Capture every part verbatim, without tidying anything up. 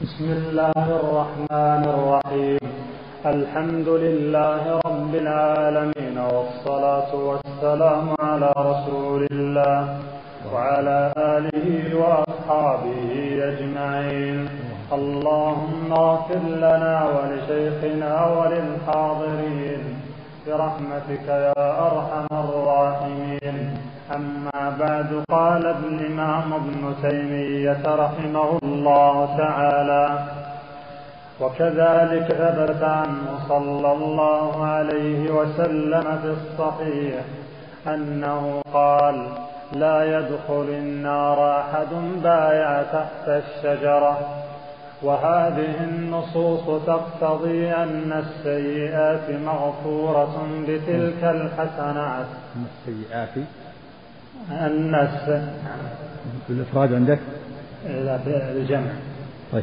بسم الله الرحمن الرحيم. الحمد لله رب العالمين، والصلاة والسلام على رسول الله وعلى آله وأصحابه أجمعين. اللهم اغفر لنا ولشيخنا وللحاضرين برحمتك يا أرحم الراحمين. أما بعد، قال الإمام ابن تيمية رحمه الله تعالى: وكذلك ثبت عنه صلى الله عليه وسلم في الصحيح أنه قال: لا يدخل النار أحد بايع تحت الشجرة. وهذه النصوص تقتضي أن السيئات مغفورة بتلك الحسنات. السيئات أن الس... بالإفراد عندك؟ لا، بالجمع. طيب.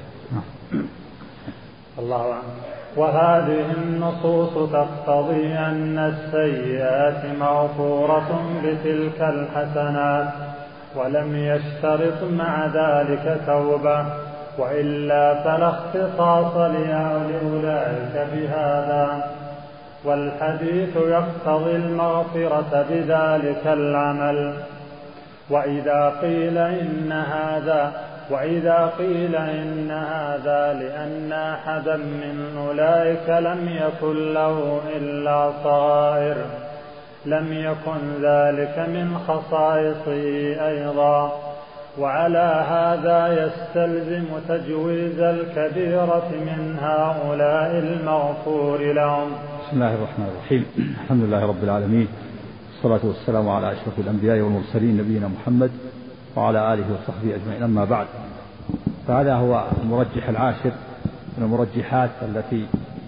الله أعلم. وهذه النصوص تقتضي أن السيئات مغفورة بتلك الحسنات، ولم يشترط مع ذلك توبة، وإلا فلا اختصاص لأولئك بهذا. والحديث يقتضي المغفرة بذلك العمل. وإذا قيل إن هذا وإذا قيل إن هذا لأن أحدا من أولئك لم يكن له إلا صغائر، لم يكن ذلك من خصائصه أيضا، وعلى هذا يستلزم تجويز الكبيرة من هؤلاء المغفور لهم. بسم الله الرحمن الرحيم. الحمد لله رب العالمين، والصلاة والسلام على أشرف الأنبياء والمرسلين نبينا محمد وعلى آله وصحبه أجمعين. أما بعد، فهذا هو المرجح العاشر من المرجحات التي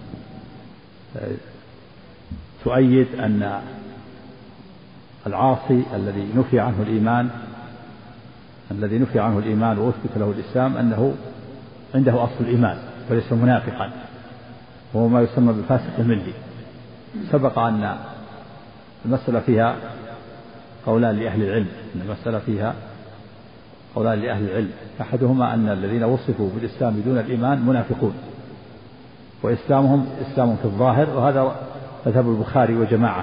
تؤيد أن العاصي الذي نفي عنه الإيمان الذي نفي عنه الإيمان وأثبت له الإسلام أنه عنده أصل الإيمان وليس منافقا، وهو ما يسمى بالفاسق الملي. سبق أن المسألة فيها قولان لأهل العلم أن المسألة فيها قولان لأهل العلم أحدهما أن الذين وصفوا بالإسلام بدون الإيمان منافقون، وإسلامهم إسلام في الظاهر، وهذا مذهب البخاري وجماعة،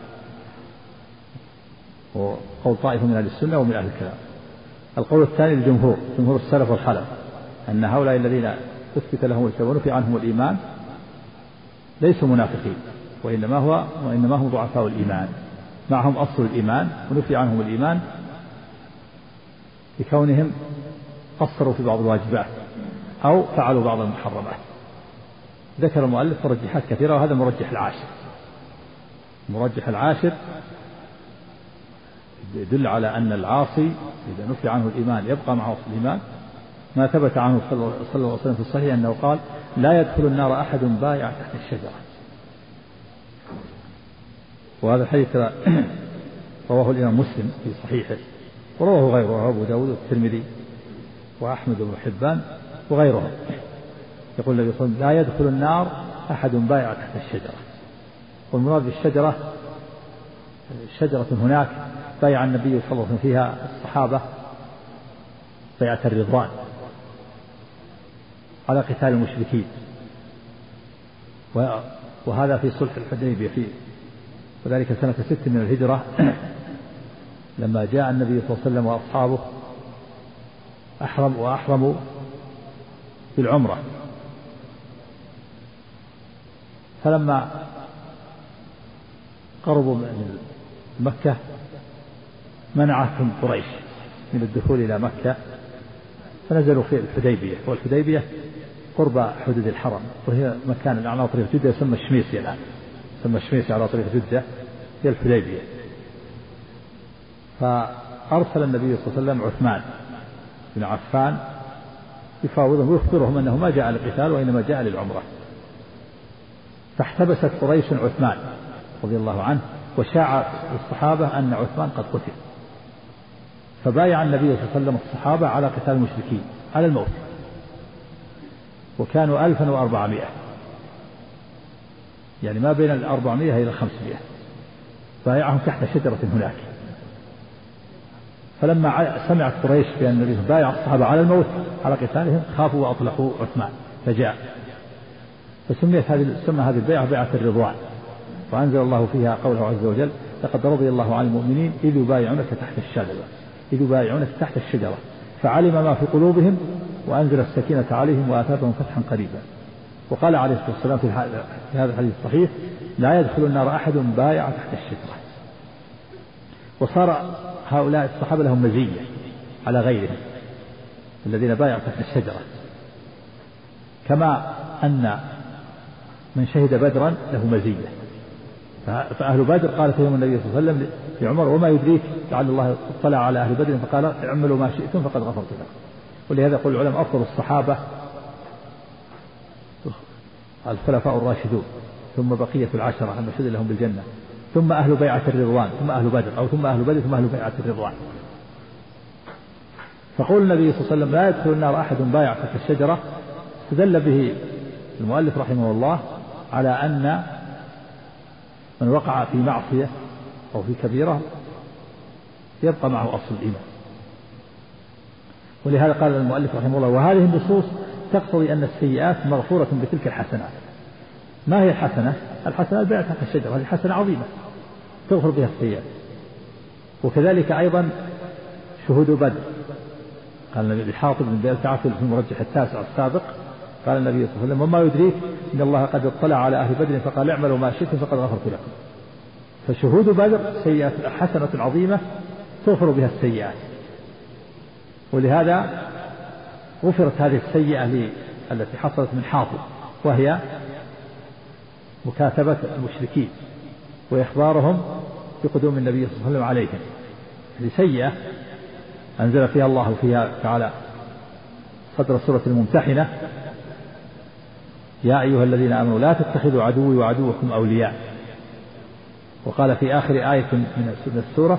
وقول طائفة من أهل السنة ومن أهل الكلام. القول الثاني للجمهور، جمهور السلف والخلف، أن هؤلاء الذين أثبت لهم الإسلام ونفي عنهم الإيمان ليسوا منافقين، وإنما هو وإنما هم ضعفاء الإيمان، معهم أصل الإيمان ونفي عنهم الإيمان بكونهم قصروا في بعض الواجبات أو فعلوا بعض المحرمات. ذكر المؤلف مرجحات كثيرة، وهذا مرجح العاشر. مرجح العاشر يدل على أن العاصي إذا نفي عنه الإيمان يبقى معه أصل الإيمان، ما ثبت عنه صلى الله عليه وسلم في الصحيح أنه قال: لا يدخل النار أحد بايع تحت الشجرة. وهذا الحديث رواه الإمام مسلم في صحيحه، ورواه غيره، أبو داود والترمذي وأحمد بن حبان وغيرهم. يقول النبي صلى الله عليه وسلم: لا يدخل النار أحد بايع تحت الشجرة. والمراد بالشجرة شجرة هناك بايع النبي صلى الله عليه وسلم فيها الصحابة بيعة الرضوان على قتال المشركين، وهذا في صلح الحديبية فيه، وذلك سنة ست من الهجرة، لما جاء النبي صلى الله عليه وسلم وأصحابه أحرم وأحرموا بالعمرة. فلما قربوا من مكة منعتهم قريش من الدخول إلى مكة، فنزلوا في الحديبية، والحديبية قرب حدود الحرم، وهي مكان على طريق جدة يسمى الشميسي الآن، يسمى الشميسي على طريق جدة هي الحديبية. فأرسل النبي صلى الله عليه وسلم عثمان بن عفان يفاوضهم ويخبرهم أنه ما جاء للقتال وإنما جاء للعمرة. فاحتبست قريش عثمان رضي الله عنه، وشاع الصحابة أن عثمان قد قتل، فبايع النبي صلى الله عليه وسلم الصحابة على قتال المشركين على الموت، وكانوا ألفا وأربعمائة، يعني ما بين الأربعمائة إلى الخمسمائة، بايعهم تحت شجرة هناك. فلما سمعت قريش بأن النبي بايع الصحابة على الموت على قتالهم خافوا وأطلقوا عثمان فجاء، فسميت هذه سمى هذه البيعة بيعة الرضوان، وأنزل الله فيها قوله عز وجل: لقد رضي الله عن المؤمنين إذ يبايعونك تحت الشجرة إذ يبايعونك تحت الشجرة فعلم ما في قلوبهم وأنزل السكينة عليهم وآتاهم فتحا قريبا. وقال عليه الصلاة والسلام في هذا الحديث الصحيح: لا يدخل النار أحد بايع تحت الشجرة. وصار هؤلاء الصحابة لهم مزية على غيرهم الذين بايعوا تحت الشجرة، كما أن من شهد بدرا له مزية. فأهل بدر قال فيهم النبي صلى الله عليه وسلم لعمر: وما يدريك لعل الله اطلع على أهل بدر فقال اعملوا ما شئتم فقد غفرت لكم. ولهذا يقول العلماء: أفضل الصحابة الخلفاء الراشدون، ثم بقية العشرة المشهود لهم بالجنة، ثم أهل بيعة الرضوان، ثم أهل بدر، أو ثم أهل بدر ثم أهل بيعة الرضوان. فقول النبي صلى الله عليه وسلم: لا يدخل النار أحد بايع تحت الشجرة، استدل به المؤلف رحمه الله على أن من وقع في معصية أو في كبيرة يبقى معه أصل الإيمان. ولهذا قال المؤلف رحمه الله: وهذه النصوص تقتضي أن السيئات مغفورة بتلك الحسنات. ما هي الحسنة؟ الحسنة البيعة تحت الشجرة، هذه حسنة عظيمة تغفر بها السيئات. وكذلك أيضا شهود بدر، قال النبي لحاطب بن بلتعة في المرجح التاسع السابق، قال النبي صلى الله عليه وسلم: وما يدريك إن الله قد اطلع على أهل بدر فقال اعملوا ما شئتم فقد غفرت لكم. فشهود بدر سيئات حسنة عظيمة تغفر بها السيئات. ولهذا غفرت هذه السيئة التي حصلت من حاطب، وهي مكاتبة المشركين وإخبارهم بقدوم النبي صلى الله عليه وسلم عليهم. هذه سيئة أنزل فيها الله فيها تعالى صدر سورة الممتحنة: يا أيها الذين آمنوا لا تتخذوا عدوي وعدوكم أولياء. وقال في آخر آية من السورة: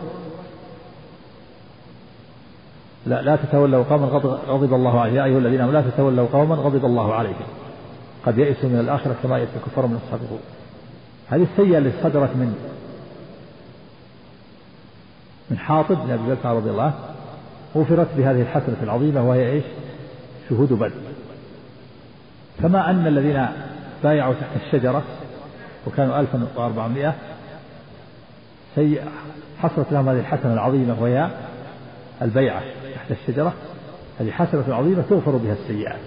لا, لا تتولوا قوما غضب الله عليهم، يا أيها الذين آمنوا لا تتولوا قوما غضب الله عليهم قد يئسوا من الآخرة كما يئس الكفار من أصحاب القبور. هذه السيئة التي صدرت من من حاطب بن أبي بلتعة رضي الله عنه غفرت بهذه الحسنة العظيمة، وهي إيش؟ شهود بدر. كما أن الذين بايعوا تحت الشجرة وكانوا ألفا وأربعمائة سيئة حصلت لهم هذه الحسنة العظيمة وهي البيعة تحت الشجرة، هذه حسنة عظيمة تغفر بها السيئات.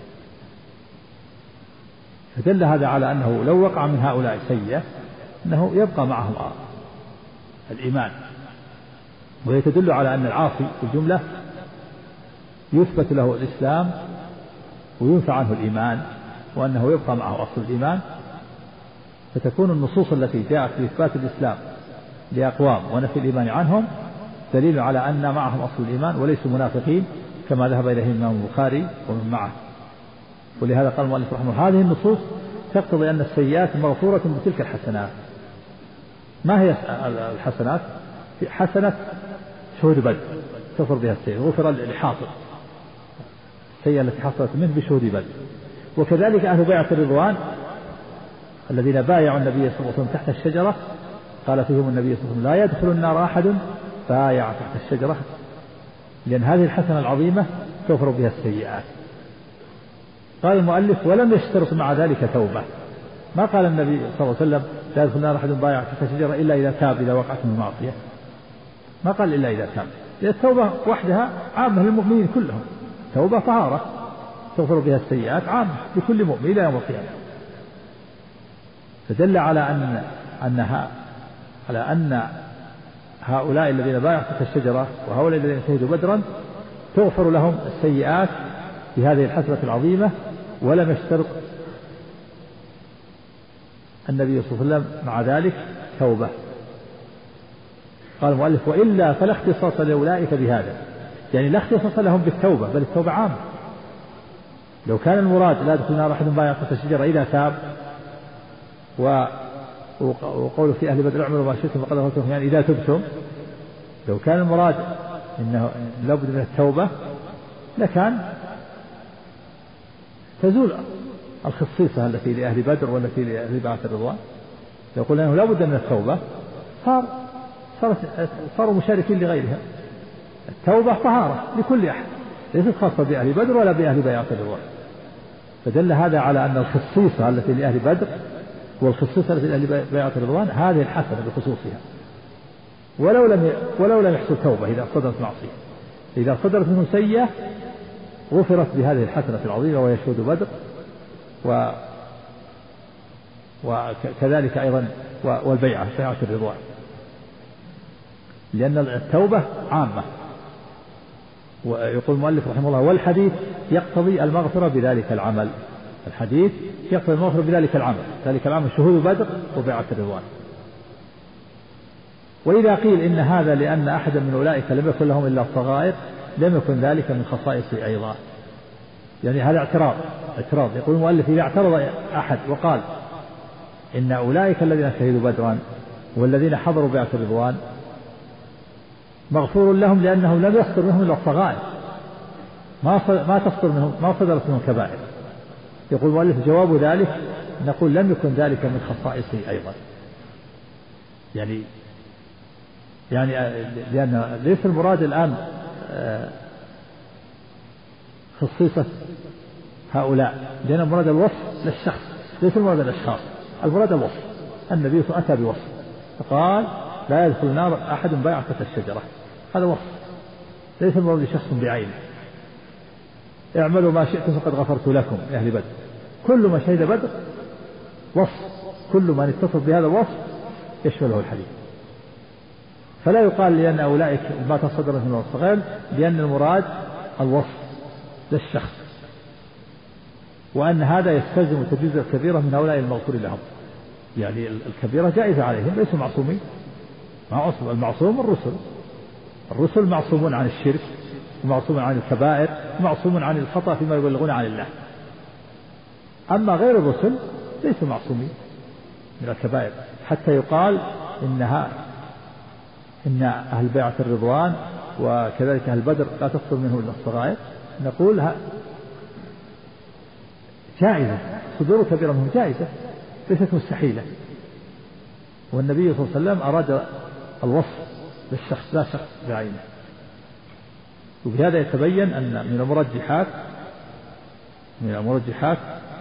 فدل هذا على أنه لو وقع من هؤلاء سيئة أنه يبقى معهم الإيمان. ويتدل على أن العاصي في الجملة يثبت له الإسلام وينفع عنه الإيمان، وأنه يبقى معه أصل الإيمان. فتكون النصوص التي جاءت في إثبات الإسلام لأقوام ونفي الإيمان عنهم دليل على أن معهم أصل الإيمان وليسوا منافقين كما ذهب إليه الإمام البخاري ومن معه. ولهذا قال المؤلف رحمه الله: هذه النصوص تقتضي أن السيئات مغفورة بتلك الحسنات. ما هي الحسنات؟ حسنة شهود بدر تغفر بها السيئة، غفر لحاطب السيئة التي حصلت منه بشهود بدر. وكذلك أهل بيعة الرضوان الذين بايعوا النبي صلى الله عليه وسلم تحت الشجرة، قال فيهم النبي صلى الله عليه وسلم: لا يدخل النار أحد بايع تحت الشجرة، لأن هذه الحسنة العظيمة تغفر بها السيئات. قال المؤلف: ولم يشترط مع ذلك توبة. ما قال النبي صلى الله عليه وسلم: لا يدخل النار أحد بايع تحت الشجرة إلا إذا تاب، إذا وقعت من المعصية. ما قال إلا إذا تاب، لأن التوبة وحدها عامة للمؤمنين كلهم، توبة طهارة تغفر بها السيئات عامة لكل مؤمن إلى يوم القيامة. فدل على أن أنها على أن هؤلاء الذين بايعوا تحت الشجرة وهؤلاء الذين شهدوا بدرا تغفر لهم السيئات بهذه الحسنة العظيمة، ولم يشترط النبي صلى الله عليه وسلم مع ذلك توبة. قال المؤلف: وإلا فلا اختصاص لأولئك بهذا، يعني لا اختصاص لهم بالتوبة، بل التوبة عامة. لو كان المراد لا يدخل النار أحد بايع تحت الشجرة إذا تاب، وقوله في أهل بدر اعملوا ما شئتم فقد غفرت لكم، يعني إذا تبتم، لو كان المراد إنه لابد من التوبة لكان تزول الخصيصة التي لأهل بدر والتي لأهل بيعة الرضوان. لو قلنا أنه لابد من التوبة صار صاروا مشاركين لغيرها، التوبة طهارة لكل أحد، ليست خاصة بأهل بدر ولا بأهل بيعة الرضوان. فدل هذا على أن الخصيصة التي لأهل بدر والخصيصة التي لأهل بيعة الرضوان هذه الحسنة بخصوصها، ولو لم ولو لم يحصل توبة إذا صدرت معصية. إذا صدرت منه سيئة غفرت بهذه الحسنة العظيمة وهي شهود بدر، و وكذلك أيضا والبيعة بيعة الرضوان، لأن التوبة عامة. ويقول المؤلف رحمه الله: والحديث يقتضي المغفرة بذلك العمل. الحديث يقتضي المغفرة بذلك العمل، ذلك العمل شهود بدر وبيعة الرضوان. وإذا قيل إن هذا لأن أحدا من أولئك لم يكن لهم إلا الصغائر لم يكن ذلك من خصائصه أيضا. يعني هذا اعتراض اعتراض يقول المؤلف: إذا اعترض أحد وقال إن أولئك الذين شهدوا بدرا والذين حضروا بيعة الرضوان مغفور لهم لأنه لم يصدر منهم إلا الصغائر، ما ما تصدر منهم ما صدرت منهم كبائر. يقول المؤلف: جواب ذلك نقول لم يكن ذلك من خصائصه أيضا. يعني يعني لأن ليس المراد الآن خصيصة هؤلاء، لأن المراد الوصف للشخص ليس المراد الأشخاص، المراد الوصف. النبي صلى الله عليه وسلم أتى بوصف فقال: لا يدخل النار أحد بايع تحت الشجرة، هذا وصف ليس المراد لشخص بعينه. اعملوا ما شئتم فقد غفرت لكم يا أهل بدر. كل ما شهد بدر وصف، كل من اتصف بهذا الوصف يشمله الحديث. فلا يقال لأن أولئك ما تصدر من الصغير، لأن المراد الوصف للشخص، وأن هذا يستلزم تجويز الكبيرة من هؤلاء المغفور لهم. يعني الكبيرة جائزة عليهم، ليسوا معصومين. معصوم المعصوم الرسل الرسل معصومون عن الشرك ومعصومون عن الكبائر ومعصومون عن الخطأ فيما يبلغون عن الله. أما غير الرسل ليسوا معصومين من الكبائر، حتى يقال إنها إن أهل بيعة الرضوان وكذلك أهل بدر لا تصدر منه إلا الصغائر. نقول جائزة، صدور كبيرة منهم جائزة ليست مستحيلة. والنبي صلى الله عليه وسلم أراد الوصف للشخص لا شخص بعينه. وبهذا يتبين أن من المرجحات من المرجحات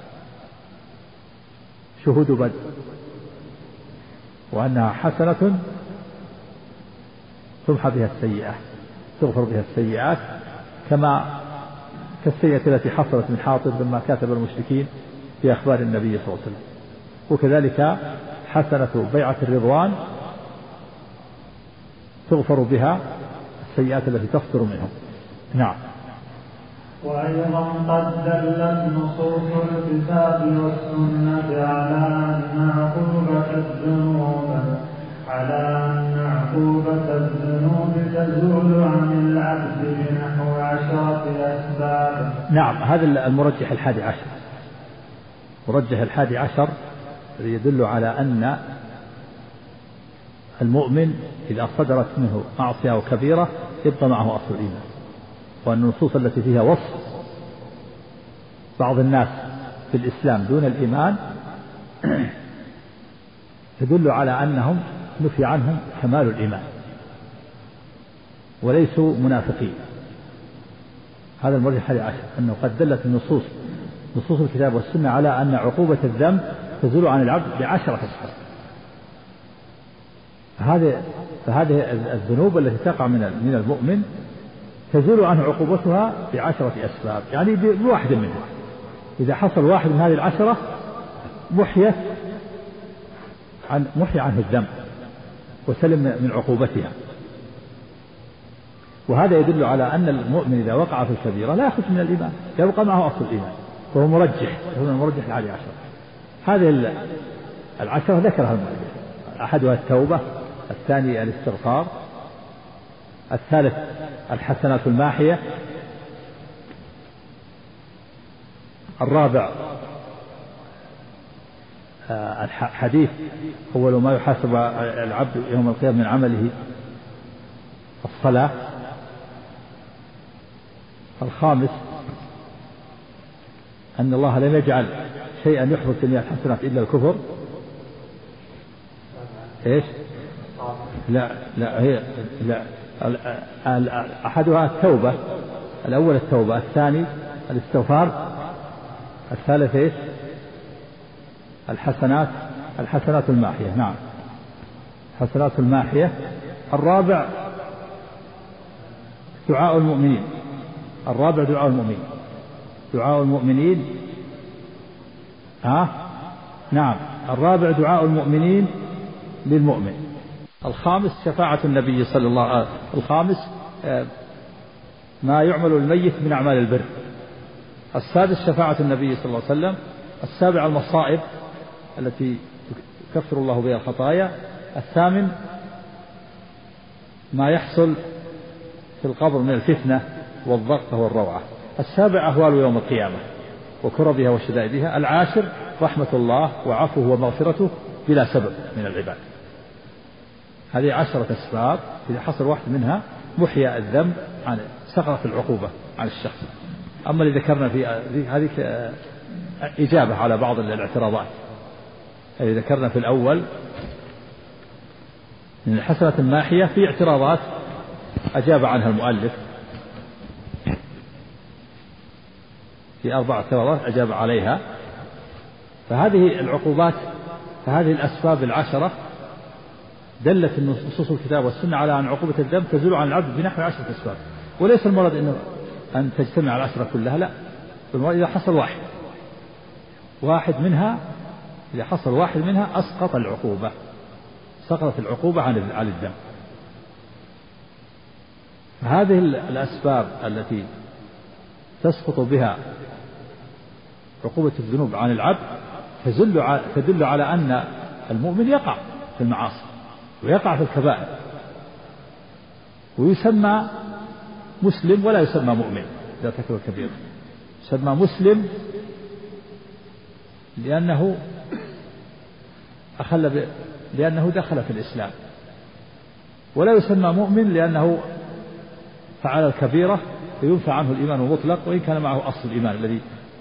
شهود بدر، وأنها حسنة تمحى بها السيئات، تغفر بها السيئات، كما كالسيئة التي حصلت من حاطب لما كاتب المشركين في أخبار النبي صلى الله عليه وسلم. وكذلك حسنة بيعة الرضوان تغفر بها السيئات التي تصدر منهم. نعم. وأيضا قد دلت نصوص الكتاب والسنة على أن عقوبة الذنوب على أن عقوبة الذنوب تزول عن العبد بنحو عشرة أسباب. نعم، هذا المرجح الحادي عشر، مرجح الحادي عشر يدل على أن المؤمن إذا صدرت منه معصية أو كبيرة يبقى معه أصل الإيمان. وأن النصوص التي فيها وصف بعض الناس في الإسلام دون الإيمان تدل على أنهم نفي عنهم كمال الإيمان وليسوا منافقين. هذا المرجح الحادي عشر، أنه قد دلت النصوص نصوص الكتاب والسنة على أن عقوبة الذنب تزول عن العبد بعشرة أسباب. فهذه فهذه الذنوب التي تقع من من المؤمن تزول عنه عقوبتها بعشرة أسباب، يعني بواحد منها. إذا حصل واحد من هذه العشرة محيت عن محي عنه الذنب وسلم من عقوبتها. وهذا يدل على أن المؤمن إذا وقع في الكبيرة لا يخرج من الإيمان، يبقى معه أصل الإيمان، وهو مرجح، هو المرجح العالي عشر. هذه العشرة ذكرها المؤلف: أحدها التوبة، الثاني الاستغفار، الثالث الحسنات الماحية، الرابع الحديث أول ما يحاسب العبد يوم القيامة من عمله الصلاة، الخامس أن الله لم يجعل شيئا يحبط جميع الحسنات إلا الكفر. إيش؟ لا لا هي لا أحدها التوبة، الأول التوبة، الثاني الاستغفار، الثالث إيش؟ الحسنات، الحسنات الماحية. نعم، حسنات الماحية. الرابع دعاء المؤمنين، الرابع دعاء المؤمنين، دعاء المؤمنين. ها؟ نعم، الرابع دعاء المؤمنين للمؤمن. الخامس شفاعة النبي صلى الله عليه وسلم. الخامس ما يعمل الميت من أعمال البر. السادس شفاعة النبي صلى الله عليه وسلم. السابع المصائب التي يكفر الله بها الخطايا. الثامن ما يحصل في القبر من الفتنة والضغط والروعة. السابع أهوال يوم القيامة وكربها وشدائدها. العاشر رحمة الله وعفوه ومغفرته بلا سبب من العباد. هذه عشرة أسباب، إذا حصل واحد منها محيا الذنب عن سقطت العقوبة عن الشخص. أما اللي ذكرنا في هذه إجابة على بعض الاعتراضات. اللي ذكرنا في الأول من الحسنة الناحية في اعتراضات أجاب عنها المؤلف، في أربع اعتراضات أجاب عليها. فهذه العقوبات، فهذه الأسباب العشرة دلت نصوص الكتاب والسنة على أن عقوبة الذنب تزول عن العبد بنحو عشرة أسباب. وليس المراد إنه أن تجتمع العشرة كلها، لا، المراد إذا حصل واحد واحد منها، إذا حصل واحد منها أسقط العقوبة، سقطت العقوبة عن عن الذنب. هذه الأسباب التي تسقط بها عقوبة الذنوب عن العبد تدل تدل على أن المؤمن يقع في المعاصي ويقع في الكبائر، ويسمى مسلم ولا يسمى مؤمن إذا ارتكب الكبيرة. يسمى مسلم لأنه أخل ب... لأنه دخل في الإسلام، ولا يسمى مؤمن لأنه فعل الكبيرة فينفع عنه الإيمان المطلق وإن كان معه أصل الإيمان الذي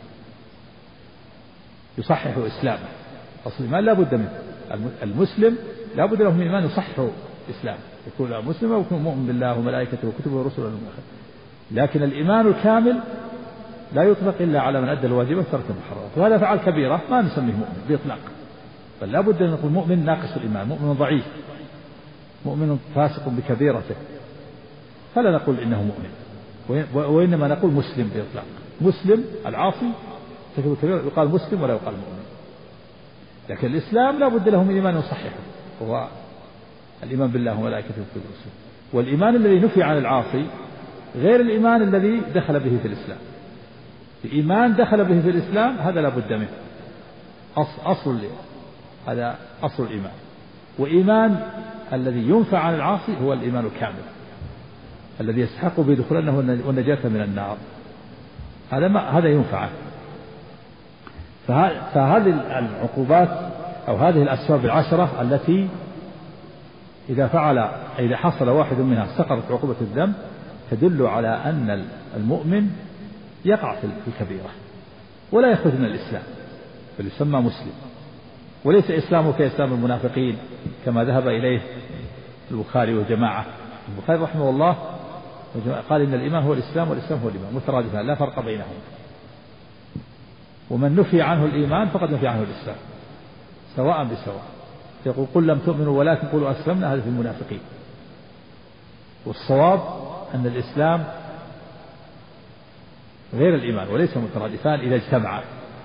يصحح إسلامه. أصل الإيمان لا بد منه. المسلم لا بد له من إيمان يصحح إسلامه، يكون مسلم ويكون مؤمن بالله وملائكته وكتبه ورسله. لكن الإيمان الكامل لا يطلق إلا على من أدى الواجبات وترك المحرمات، وهذا فعل كبيرة ما نسميه مؤمن بإطلاق، بل لا بد أن نقول مؤمن ناقص الإيمان، مؤمن ضعيف، مؤمن فاسق بكبيرته، فلا نقول إنه مؤمن، وإنما نقول مسلم بإطلاق. مسلم العاصي تكون الكبيرة يقال مسلم ولا يقال مؤمن. لكن الإسلام لا بد له من إيمان يصححه، وهو الإيمان بالله وملائكته وكتبه ورسله. والإيمان الذي نفي عن العاصي غير الإيمان الذي دخل به في الإسلام. الإيمان دخل به في الإسلام هذا لا بد منه، أصل, أصل هذا أصل الإيمان. وإيمان الذي ينفع عن العاصي هو الإيمان الكامل الذي يستحق به دخوله والنجاة من النار، هذا ما هذا ينفعه. فهذه العقوبات أو هذه الأسباب العشرة التي إذا فعل إذا حصل واحد منها سقطت عقوبة الذنب تدل على أن المؤمن يقع في الكبيرة ولا يخرج من الإسلام، بل يسمى مسلم، وليس إسلامه كإسلام المنافقين كما ذهب إليه البخاري وجماعة. البخاري رحمه الله قال إن الإيمان هو الإسلام والإسلام هو الإيمان مترادفان لا فرق بينهم، ومن نفي عنه الإيمان فقد نفي عنه الإسلام سواء بسواء. يقول قل لم تؤمنوا ولكن قولوا أسلمنا، هذا في المنافقين. والصواب أن الإسلام غير الإيمان وليس مترادفان إذا اجتمعا،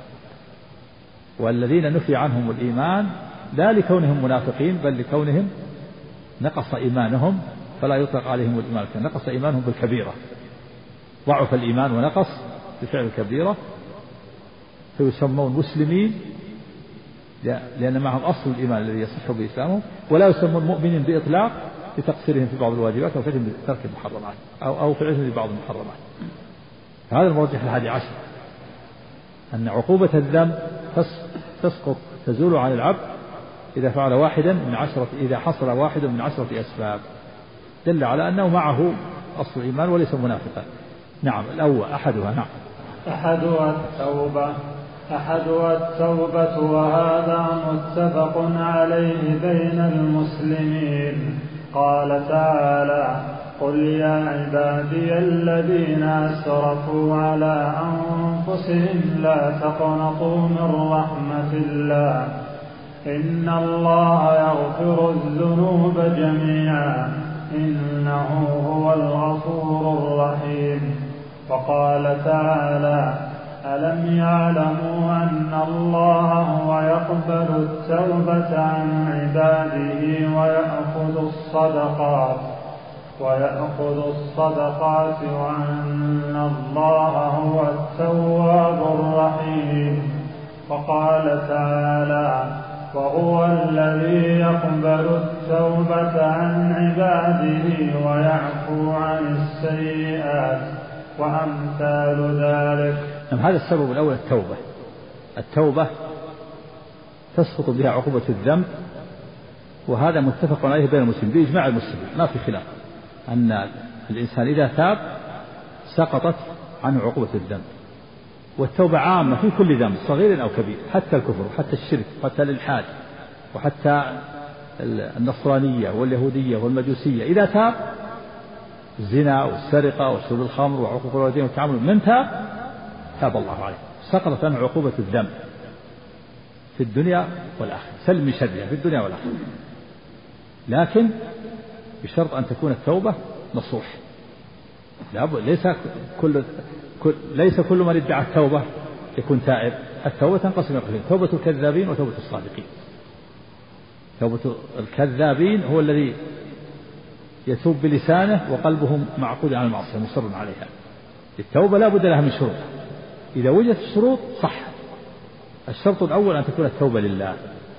والذين نفي عنهم الإيمان لا لكونهم منافقين بل لكونهم نقص إيمانهم فلا يطلق عليهم الإيمان، نقص إيمانهم بالكبيرة، ضعف الإيمان ونقص بفعل الكبيرة فيسمون مسلمين لأن معهم أصل الإيمان الذي يصح بإسلامهم، ولا يسمون مؤمنين بإطلاق لتقصيرهم في بعض الواجبات أو فعلهم بترك المحرمات أو أو فعلهم ببعض المحرمات. هذا المرجح الحادي عشر، أن عقوبة الذنب تسقط تزول عن العبد إذا فعل واحدا من عشرة، إذا حصل واحد من عشرة أسباب دل على أنه معه أصل الإيمان وليس منافقا. نعم، الأول أحدها نعم أحدها التوبة أحدها التوبة وهذا متفق عليه بين المسلمين. قال تعالى قل يا عبادي الذين أسرفوا على أنفسهم لا تقنطوا من رحمة الله إن الله يغفر الذنوب جميعا إنه هو الغفور الرحيم. وقال تعالى ألم يعلموا أن الله هو يقبل التوبة عن عباده ويأخذ الصدقات ويأخذ الصدقات وأن الله هو التواب الرحيم. وقال تعالى وهو الذي يقبل التوبة عن عباده ويعفو عن السيئات وأمثال ذلك. هذا السبب الأول التوبة. التوبة تسقط بها عقوبة الذنب، وهذا متفق عليه بين المسلمين بإجماع المسلمين، ما في خلاف أن الإنسان إذا تاب سقطت عنه عقوبة الذنب. والتوبة عامة في كل ذنب صغير أو كبير، حتى الكفر وحتى الشرك وحتى الإلحاد وحتى النصرانية واليهودية والمجوسية، إذا تاب الزنا والسرقة وشرب الخمر وعقوق الوالدين والتعامل من تاب تاب الله عليه، سقطت عنه عقوبة الذنب في الدنيا والآخرة، سلم من شرها في الدنيا والآخرة، لكن بشرط أن تكون التوبة نصوح. ليس كل كل ليس كل من ادعى التوبة يكون تائب. التوبة تنقسم إلى قسمين: توبة الكذابين وتوبة الصادقين. توبة الكذابين هو الذي يتوب بلسانه وقلبه معقود عن المعصية مصر عليها. التوبة لا بد لها من شروط، إذا وجدت الشروط صح. الشرط الأول أن تكون التوبة لله.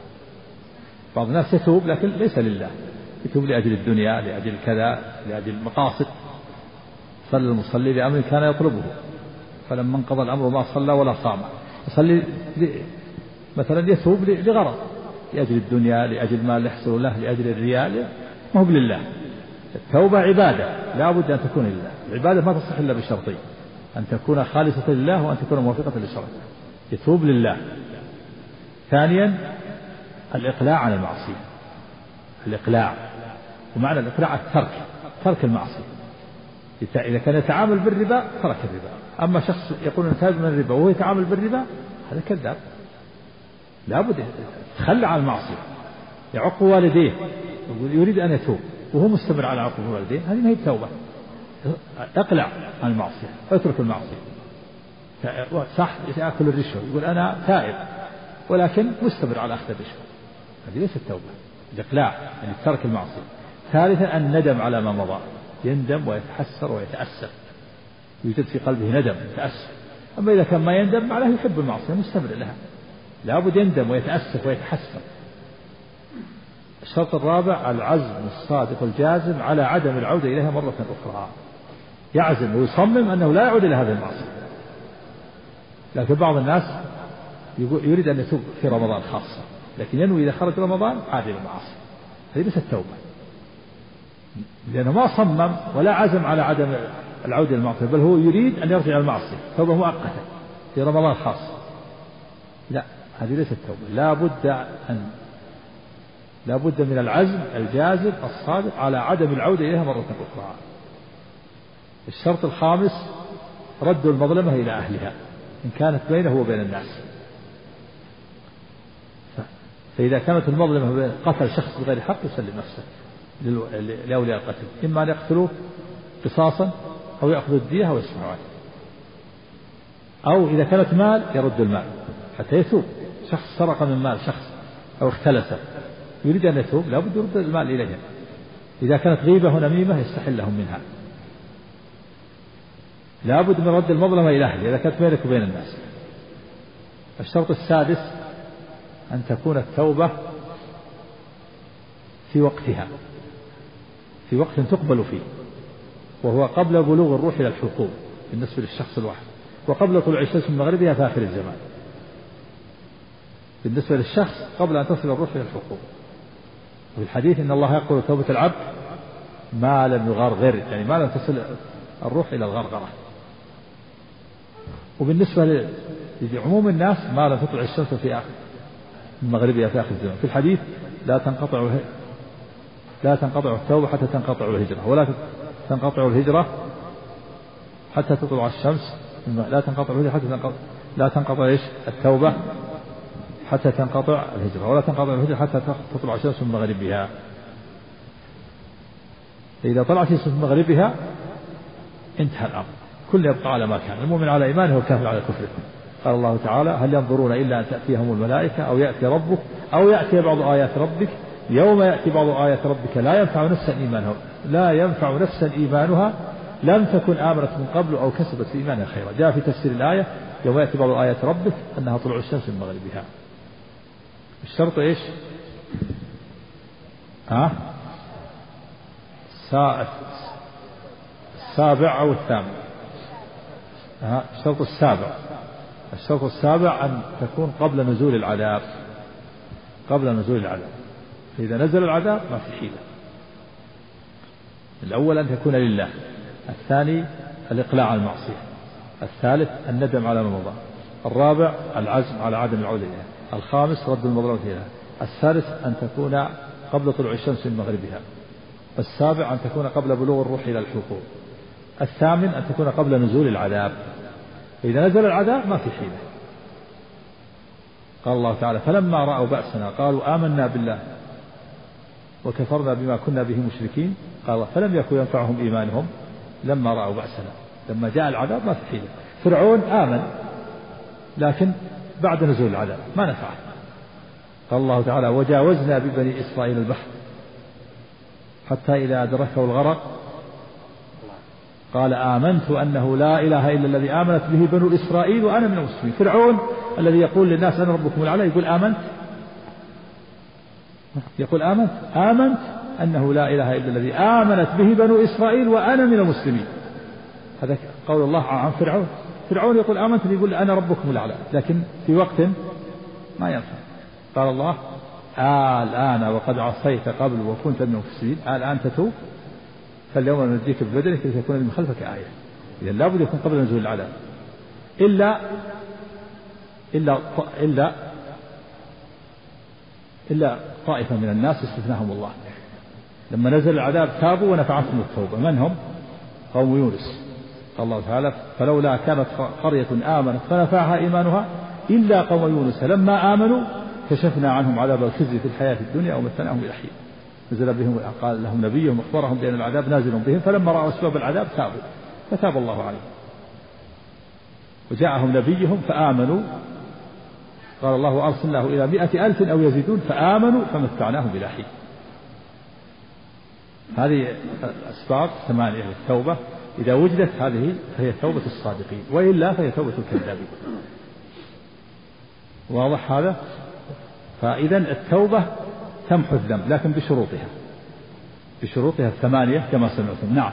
بعض الناس يتوب لكن ليس لله، يتوب لأجل الدنيا، لأجل كذا، لأجل المقاصد. صلى المصلي لأمر كان يطلبه فلما انقضى الأمر ما صلى ولا صام. يصلي مثلا يتوب لغرض، لأجل الدنيا، لأجل ما يحصل له، لأجل الرياء، ما هو لله. التوبة عبادة لا بد أن تكون لله. العبادة ما تصح إلا بشرطين: أن تكون خالصة لله وأن تكون موافقة للشرع. يتوب لله. ثانيا الإقلاع عن المعصية. الإقلاع ومعنى الإقلاع الترك، ترك المعصية. إذا كان يتعامل بالربا ترك الربا. أما شخص يقول أن تاب من الربا وهو يتعامل بالربا هذا كذاب، لا بد يتخلى عن المعصية. يعق والديه يريد أن يتوب وهو مستمر على عقوق والديه، هذه ما هي التوبة. اقلع عن المعصية، اترك المعصية. صح يأكل الرشوة يقول أنا تائب ولكن مستمر على أخذ الرشوة، هذه ليست التوبة. الإقلاع يعني ترك المعصية. ثالثا الندم على ما مضى، يندم ويتحسر ويتأسف، يوجد في قلبه ندم وتأسف. أما إذا كان ما يندم معناه يحب المعصية مستمر لها، لابد يندم ويتأسف ويتحسر. الشرط الرابع العزم الصادق الجازم على عدم العودة إليها مرة أخرى. يعزم ويصمم أنه لا يعود إلى هذه المعصية. لكن بعض الناس يريد أن يتوب في رمضان خاصة، لكن ينوي إذا خرج رمضان عاد إلى المعاصي، هذه ليست التوبة، لأنه ما صمم ولا عزم على عدم العودة إلى المعصية، بل هو يريد أن يرجع إلى المعصية توبة مؤقتة في رمضان خاصة. لا، هذه ليست التوبة. لا بد أن لا بد من العزم الجازم الصادق على عدم العودة إليها مرة أخرى. الشرط الخامس رد المظلمة إلى أهلها إن كانت بينه وبين الناس. فإذا كانت المظلمة قتل شخص بغير حق يسلم نفسه لأولياء القتل، إما أن يقتلوه قصاصا أو يأخذوا الدية أو يسمعوا عنه، أو إذا كانت مال يرد المال حتى يتوب. شخص سرق من مال شخص أو اختلسه يريد أن يتوب لا بد يرد المال إليهم. إذا كانت غيبة ونميمة يستحلهم منها. لا بد من رد المظلمة إلى أهله إذا كانت بينك وبين الناس. الشرط السادس أن تكون التوبة في وقتها، في وقت تقبل فيه، وهو قبل بلوغ الروح إلى الحقوق بالنسبة للشخص الواحد، وقبل طلوع الشمس من مغربها في آخر الزمان بالنسبة للشخص قبل أن تصل الروح إلى الحقوق. وفي الحديث إن الله يقول توبة العبد ما لم يغرغر، يعني ما لم تصل الروح إلى الغرغرة. وبالنسبة لعموم الناس ما لم تطلع الشمس في آخر من مغربها في آخر الزمان. في الحديث لا تنقطع لا تنقطع التوبة حتى تنقطع الهجرة، ولا تنقطع الهجرة حتى تطلع الشمس، لا تنقطع الهجرة حتى تنقطع لا تنقطع إيش التوبة حتى تنقطع الهجرة، ولا تنقطع الهجرة حتى تطلع الشمس من مغربها. إذا طلعت الشمس من مغربها انتهى الأمر، كل يبقى على ما كان، المؤمن على إيمانه والكافر على كفره. قال الله تعالى: هل ينظرون إلا أن تأتيهم الملائكة أو يأتي ربك أو يأتي بعض آيات ربك يوم يأتي بعض آيات ربك لا ينفع نفسا إيمانها لا ينفع نفسا إيمانها لم تكن آمنت من قبل أو كسبت في إيمانها خيرا. جاء في تفسير الآية: يوم يأتي بعض آيات ربك أنها طلوع الشمس من مغربها. الشرط إيش؟ ها؟ السابع أو الثامن؟ ها؟ الشرط السابع. الشرط السابع أن تكون قبل نزول العذاب، قبل نزول العذاب. فإذا نزل العذاب ما في حيلة. الأول أن تكون لله، الثاني الإقلاع عن المعصية، الثالث الندم على ما مضى، الرابع العزم على عدم العودة إليها، الخامس رد المظلمة إليها، السادس أن تكون قبل طلوع الشمس من مغربها، السابع أن تكون قبل بلوغ الروح إلى الحلقوم، الثامن أن تكون قبل نزول العذاب. إذا نزل العذاب ما في حيلة. قال الله تعالى: فلما رأوا بأسنا قالوا آمنا بالله وكفرنا بما كنا به مشركين. قال الله: فلم يكن ينفعهم إيمانهم لما رأوا بأسنا. لما جاء العذاب ما في حيلة. فرعون آمن لكن بعد نزول العذاب ما نفعه. قال الله تعالى: وجاوزنا ببني إسرائيل البحر حتى إذا أدركه الغرق قال آمنت أنه لا إله إلا الذي آمنت به بنو إسرائيل وأنا من المسلمين. فرعون الذي يقول للناس أنا ربكم الأعلى يقول آمنت، يقول آمنت آمنت أنه لا إله إلا الذي آمنت به بنو إسرائيل وأنا من المسلمين. هذا قول الله عن فرعون. فرعون يقول آمنت يقول أنا ربكم الأعلى، لكن في وقت ما ينفع. قال الله: آه الآن وقد عصيت قبل وكنت من المفسدين، آه الآن تتوب فاليوم ننجيك ببدنك لتكون من خلفك آية. إذا لابد يكون قبل نزول العذاب. إلا إلا إلا إلا طائفة من الناس استثناهم الله، لما نزل العذاب تابوا ونفعتهم التوبة. من هم؟ قوم يونس. قال الله تعالى: فلولا كانت قرية آمنت فنفعها إيمانها إلا قوم يونس لما آمنوا كشفنا عنهم عذاب الخزي في الحياة الدنيا ومتعناهم إلى حين. نزل بهم قال لهم نبيهم أخبرهم بأن العذاب نازل بهم فلما رأوا أسباب العذاب تابوا فتاب الله عليهم. وجاءهم نبيهم فآمنوا. قال الله: أرسلناه إلى مئة ألف أو يزيدون فآمنوا فمتعناهم إلى حين. هذه الأسباب ثمانية للتوبة، إذا وجدت هذه فهي توبة الصادقين، وإلا فهي توبة الكذابين. واضح هذا؟ فإذا التوبة تمحو الذنب لكن بشروطها، بشروطها الثمانية كما سمعتم. نعم.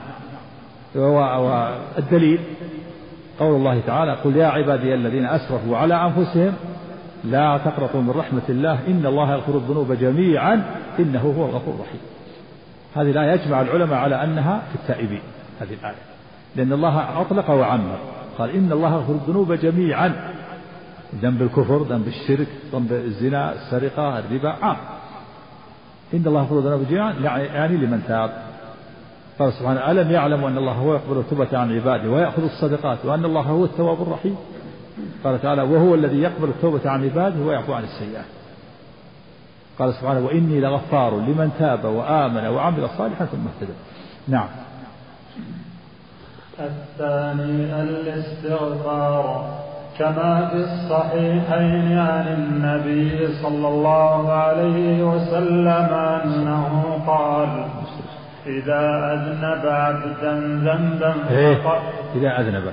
والدليل قول الله تعالى: قل يا عبادي الذين أسرفوا على أنفسهم لا تقنطوا من رحمة الله إن الله يغفر الذنوب جميعا إنه هو الغفور الرحيم. هذه الآية يجمع العلماء على أنها في التائبين، هذه الآية، لأن الله أطلق وعمر، قال إن الله يغفر الذنوب جميعا، ذنب الكفر، ذنب الشرك، ذنب الزنا، السرقة، الربا، عام. إن الله يغفر الذنوب جميعا يعني لمن تاب. قال سبحانه: ألم يعلموا أن الله هو يقبل التوبة عن عباده ويأخذ الصدقات وأن الله هو التواب الرحيم. قال تعالى: وهو الذي يقبل التوبة عن عباده ويعفو عن السيئات. قال سبحانه: وإني لغفار لمن تاب وآمن وعمل صالحا ثم اهتدى. نعم. الثاني الاستغفار، كما في الصحيحين عن النبي صلى الله عليه وسلم أنه قال: إذا أذنب عبدا ذنبا إذا أذنب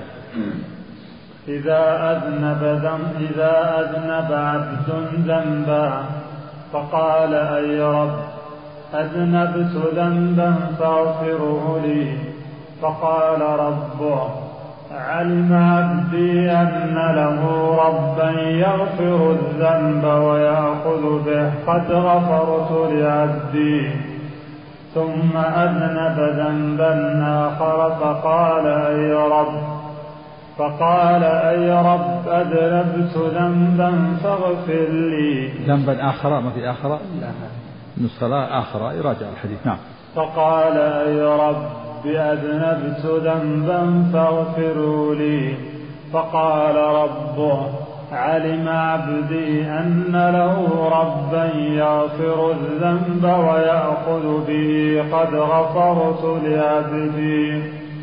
إذا أذنب ذنب إذا أذنب عبد ذنبا فقال: أي رب أذنبت ذنبا فاغفره لي، فقال ربه: علم عبدي أن له ربا يغفر الذنب ويأخذ به، قد غفرت لعبدي. ثم أذنب ذنبا آخر فقال: أي رب فقال أي رب أذنبت ذنبا فاغفر لي. ذنبا آخر، ما في آخر من الصلاة آخر، يراجع الحديث. نعم. فقال: أي رب رب أذنبت ذنبا فاغفروا لي. فقال ربه علم عبدي أن له ربا يغفر الذنب ويأخذ به قد غفرت لعبدي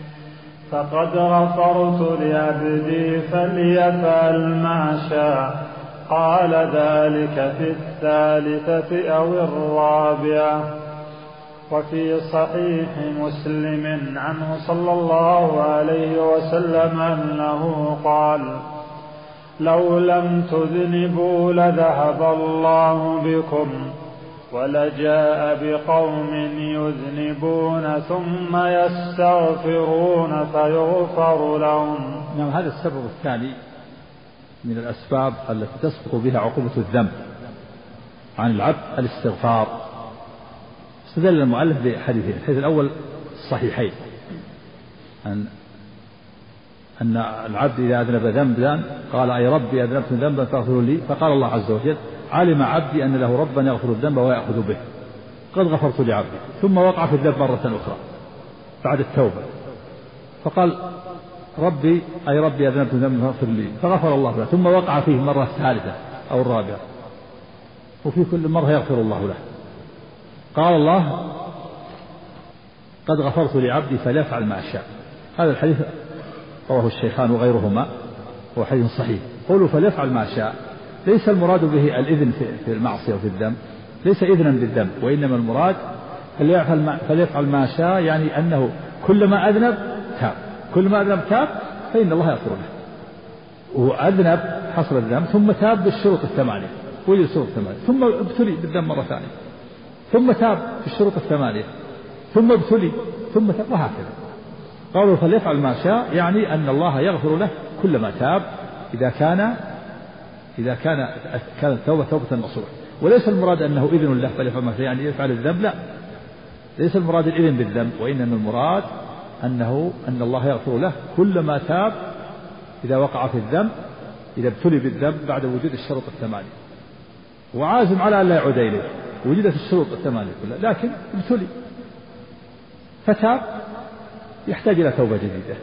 فقد غفرت لعبدي فليفعل ما شاء. قال ذلك في الثالثة أو الرابعة. وفي صحيح مسلم عنه صلى الله عليه وسلم أنه قال لو لم تذنبوا لذهب الله بكم ولجاء بقوم يذنبون ثم يستغفرون فيغفر لهم. نعم، هذا السبب الثاني من الأسباب التي تسقط بها عقوبة الذنب عن العبد الاستغفار. استدل المؤلف بحديثين. الحديث الأول الصحيحين أن أن العبد إذا أذنب ذنبا قال أي ربي أذنبت ذنبا فاغفر لي. فقال الله عز وجل علم عبدي أن له ربا يغفر الذنب ويأخذ به قد غفرت لعبدي. ثم وقع في الذنب مرة أخرى بعد التوبة فقال ربي أي ربي أذنبت ذنبا فاغفر لي فغفر الله له. ثم وقع فيه مرة الثالثة أو الرابعة وفي كل مرة يغفر الله له. قال الله قد غفرت لعبدي فليفعل ما شاء. هذا الحديث رواه الشيخان وغيرهما هو حديث صحيح. قولوا فليفعل ما شاء ليس المراد به الإذن في المعصية وفي الذنب، ليس إذنا بالذنب، وإنما المراد فليفعل ما, فليفعل ما شاء، يعني أنه كلما أذنب تاب، كلما أذنب تاب فإن الله يغفر له. وأذنب حصل الذنب ثم تاب بالشروط الثمانية، وجد الشروط الثمانية، ثم ابتلي بالذنب مرة ثانية، ثم تاب بالشروط الثمانية، ثم ابتلي، ثم تاب، وهكذا. قالوا فليفعل ما شاء يعني أن الله يغفر له كلما تاب إذا كان إذا كان كانت توبة توبة نصوح. وليس المراد أنه إذن له فليفعل ما شاء يعني يفعل الذنب، لا، ليس المراد الإذن بالذنب، وإنما المراد أنه أن الله يغفر له كلما تاب إذا وقع في الذنب، إذا ابتلي بالذنب بعد وجود الشروط الثمانية، وعازم على أن لا يعود إليه، وجدت الشروط الثمانية كلها لكن ابتلي فتاب، يحتاج إلى توبة جديدة،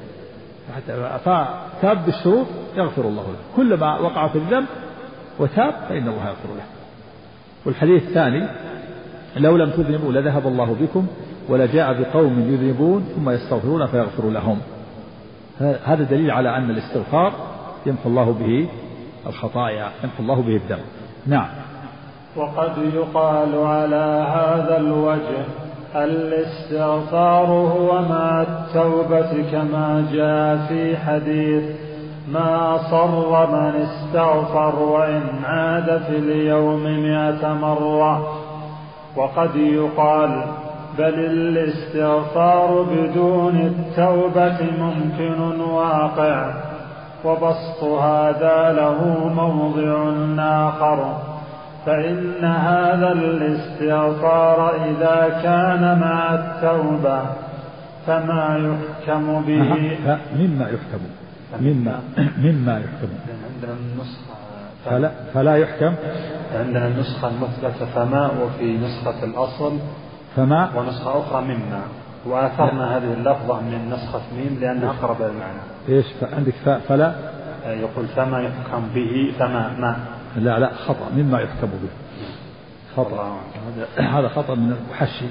فتاب بالشروط يغفر الله له. كلما وقع في الذنب وتاب فإن الله يغفر له. والحديث الثاني لو لم تذنبوا لذهب الله بكم ولجاء بقوم يذنبون ثم يستغفرون فيغفر لهم. هذا دليل على أن الاستغفار يمحو الله به الخطايا، يمحو الله به الذنب. نعم. وقد يقال على هذا الوجه الاستغفار هو مع التوبة كما جاء في حديث ما صر من استغفر وإن عاد في اليوم مئة مرة. وقد يقال بل الاستغفار بدون التوبة ممكن واقع، وبسط هذا له موضع آخر، فإن هذا الاستغفار إذا كان مع التوبة فما يحكم به مما يحكم مما مما يحكم عندنا النسخة فلا, فلا يحكم عندنا النسخة المثبتة فما، وفي نسخة الأصل فما، ونسخة أخرى مما، وآثرنا هذه اللفظة من نسخة ميم لأنها أقرب المعنى. إيش عندك فلا يقول فما يحكم به فما ما، لا لا خطأ، مما يحكم به خطأ، هذا خطأ من المحشي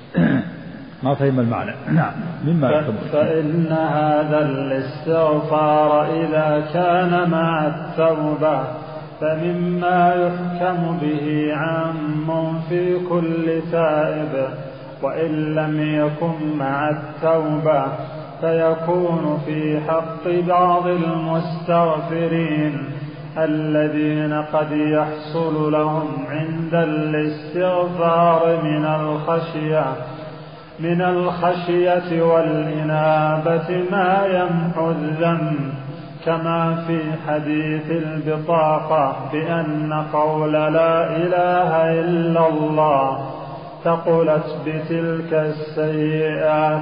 ما فهم المعنى. نعم. مما يحكم به. فإن هذا الاستغفار إذا كان مع التوبة فمما يحكم به عام في كل تائب، وإن لم يكن مع التوبة فيكون في حق بعض المستغفرين الذين قد يحصل لهم عند الاستغفار من الخشية من الخشية والإنابة ما يمحو الذنب، كما في حديث البطاقة بأن قول لا إله إلا الله ثقلت بتلك السيئات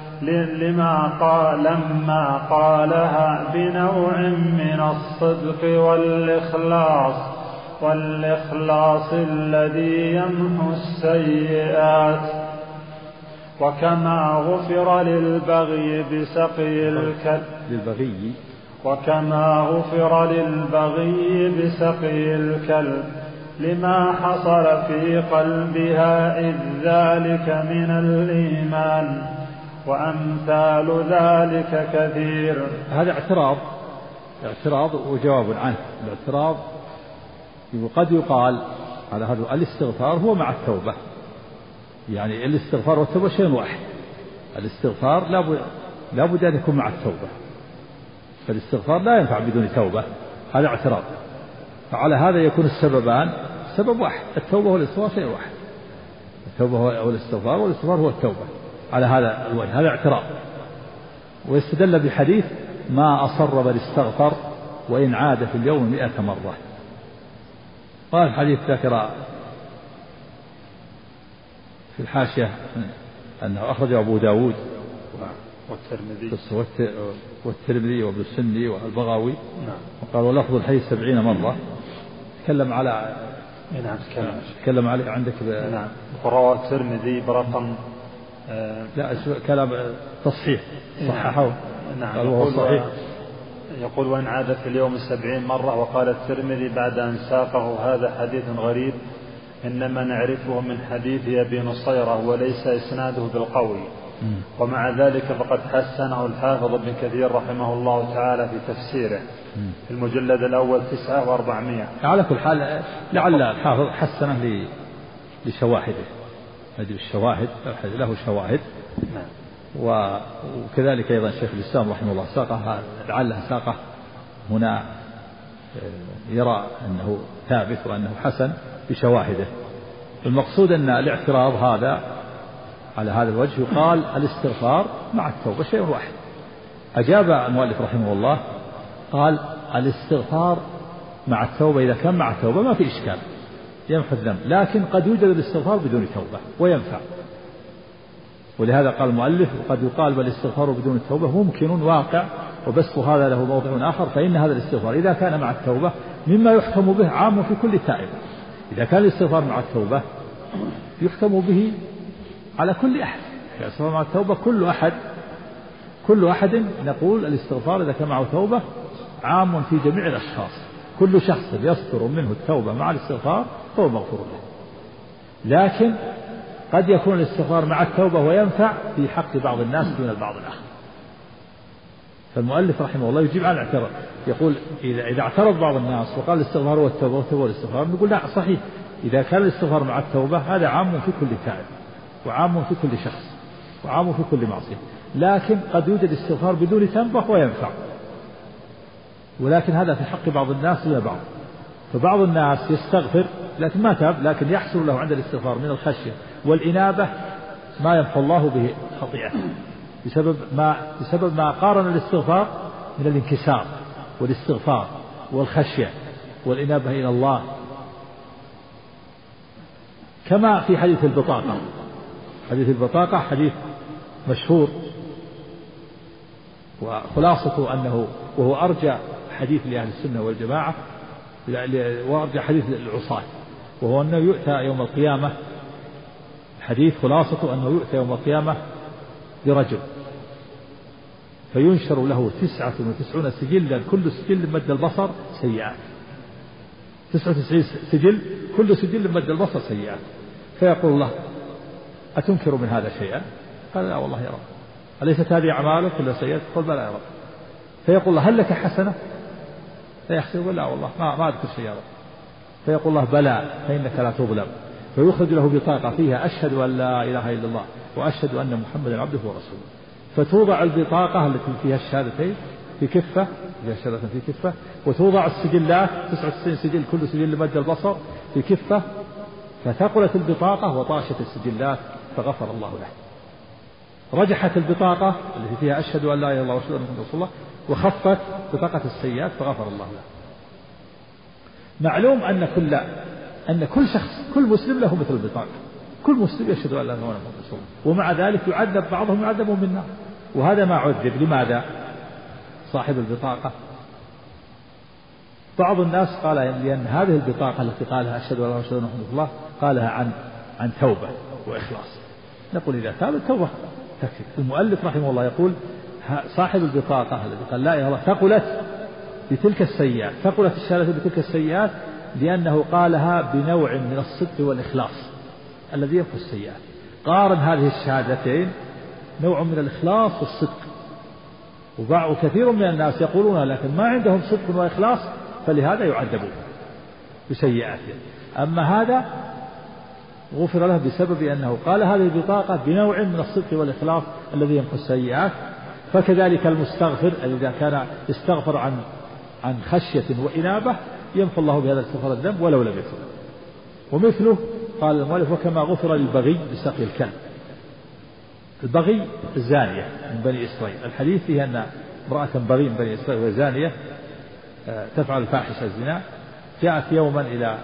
لما قال لما قالها بنوع من الصدق والإخلاص والإخلاص الذي يمحو السيئات. وكما غفر للبغي بسقي الكلب للبغي وكما غفر للبغي بسقي الكلب لما حصل في قلبها إذ ذلك من الإيمان وأمثال ذلك كثير. هذا اعتراض اعتراض وجواب عنه. الاعتراض قد يقال على هذا الاستغفار هو مع التوبة، يعني الاستغفار والتوبة شيء واحد. الاستغفار لا بد أن يكون مع التوبة، فالاستغفار لا ينفع بدون توبة. هذا اعتراض. فعلى هذا يكون السببان سبب واحد، التوبة والاستغفار شيء واحد. التوبة هو الاستغفار والاستغفار هو التوبة على هذا الوجه. هذا اعتراض. ويستدل بحديث ما أصر بل استغفر وإن عاد في اليوم مئة مرة. قال الحديث ذكر في الحاشية أنه أخرجه أبو داود والترمذي والترمذي وابن السني والبغاوي. نعم. وقال ولفظ الحديث سبعين مرة. تكلم على نعم تكلم عليه عندك ب... نعم. رواه الترمذي برقم آه لا كلام تصحيح صححه. نعم. قال وهو صحيح. يقول وإن عاد في اليوم سبعين مرة. وقال الترمذي بعد أن ساقه هذا حديث غريب إنما نعرفه من حديث أبي نصيرة وليس إسناده بالقوي. ومع ذلك فقد حسنه الحافظ ابن كثير رحمه الله تعالى في تفسيره في المجلد الأول تسعة وأربعمائة. على كل حال لعل الحافظ حسنه لشواهده، هذه الشواهد له شواهد. وكذلك أيضا شيخ الإسلام رحمه الله ساقه لعله ساقه هنا يرى أنه ثابت وأنه حسن بشواهده. المقصود أن الاعتراض هذا على هذا الوجه يقال الاستغفار مع التوبة شيء واحد. أجاب المؤلف رحمه الله قال الاستغفار مع التوبة إذا كان مع التوبة ما في إشكال يمحو الذنب، لكن قد يوجد الاستغفار بدون توبة وينفع. ولهذا قال المؤلف وقد يقال بالاستغفار بدون التوبة ممكن واقع وبسط هذا له موضع آخر. فإن هذا الاستغفار إذا كان مع التوبة مما يحكم به عام في كل تائب. إذا كان الاستغفار مع التوبة يحكم به على كل أحد. الاستغفار مع التوبة كل أحد كل أحد نقول الاستغفار إذا كان معه توبة عام في جميع الأشخاص. كل شخص يصدر منه التوبة مع الاستغفار فهو مغفور له. لكن قد يكون الاستغفار مع التوبة وينفع في حق بعض الناس دون البعض الآخر. فالمؤلف رحمه الله يجيب على الاعتراض، يقول إذا إذا اعترض بعض الناس وقال الاستغفار هو التوبة والتوبة والاستغفار، نقول لا صحيح إذا كان الاستغفار مع التوبة هذا عام في كل تائب وعام في كل شخص وعام في كل معصية. لكن قد يوجد استغفار بدون توبة وينفع، ولكن هذا في حق بعض الناس دون بعض. فبعض الناس يستغفر لكن ما تاب، لكن يحصل له عند الاستغفار من الخشية والإنابة ما يمحو الله به خطيئته بسبب ما بسبب ما قارن الاستغفار من الانكسار والاستغفار والخشية والإنابة إلى الله. كما في حديث البطاقة. حديث البطاقة حديث مشهور وخلاصته أنه وهو أرجى حديث لأهل السنة والجماعة وأرجى حديث العصاة، وهو أنه يؤتى يوم القيامة. الحديث خلاصته أنه يؤتى يوم القيامة برجل فينشر له تسعة وتسعون سجلا كل سجل مد البصر سيئات. تسعة وتسعين سجل كل سجل مد البصر سيئات. فيقول الله أتنكر من هذا شيئا؟ قال لا والله يا رب. أليست هذه أعمالك كلها سيئات؟ قال بلى يا رب. فيقول الله هل لك حسنة؟ فيحسب لا والله ما ما أذكر شيء يا رب. فيقول الله بلى فإنك لا تظلم. فيخرج له بطاقة فيها أشهد أن لا إله إلا الله وأشهد أن محمدا عبده ورسوله. فتوضع البطاقة التي فيها الشهادتين في كفة، فيها شهادة في كفة، وتوضع السجلات تسعة وتسعين سجل كل سجل مد البصر في كفة. فثقلت البطاقة وطاشت السجلات فغفر الله له. رجحت البطاقة التي فيها أشهد أن لا إله إلا الله وأشهد أن محمدا رسول الله وخفت بطاقة السيئات فغفر الله له. معلوم أن كل أن كل شخص كل مسلم له مثل البطاقة. كل مسلم يشهد أن لا إله إلا الله محمد رسول الله، ومع ذلك يعذب بعضهم يعذبون بالنار. وهذا ما عذب. لماذا؟ صاحب البطاقة بعض الناس قال لأن هذه البطاقة التي قالها أشهد أن لا إله إلا الله قالها عن عن توبة وإخلاص، نقول إذا ثابت توبة تكفي. المؤلف رحمه الله يقول صاحب البطاقة الذي قال لا إله إلا الله ثقلت بتلك السيئات، ثقلت الشهادة بتلك السيئات لأنه قالها بنوع من الصدق والإخلاص الذي ينفي السيئات. قارن هذه الشهادتين نوع من الإخلاص والصدق، وبعض كثير من الناس يقولون لكن ما عندهم صدق وإخلاص فلهذا يعذبون بسيئاتهم. أما هذا غفر له بسبب أنه قال هذه البطاقة بنوع من الصدق والإخلاص الذي يمحو السيئات. فكذلك المستغفر إذا كان يستغفر عن عن خشية وإنابة يمحو الله بهذا الاستغفار الذنب ولو لم يتب. ومثله قال المؤلف وكما غفر للبغي بسقي الكلب. البغي الزانية من بني إسرائيل، الحديث فيه أن امرأة بغي من بني إسرائيل وزانية تفعل الفاحشة الزنا، جاءت يوما إلى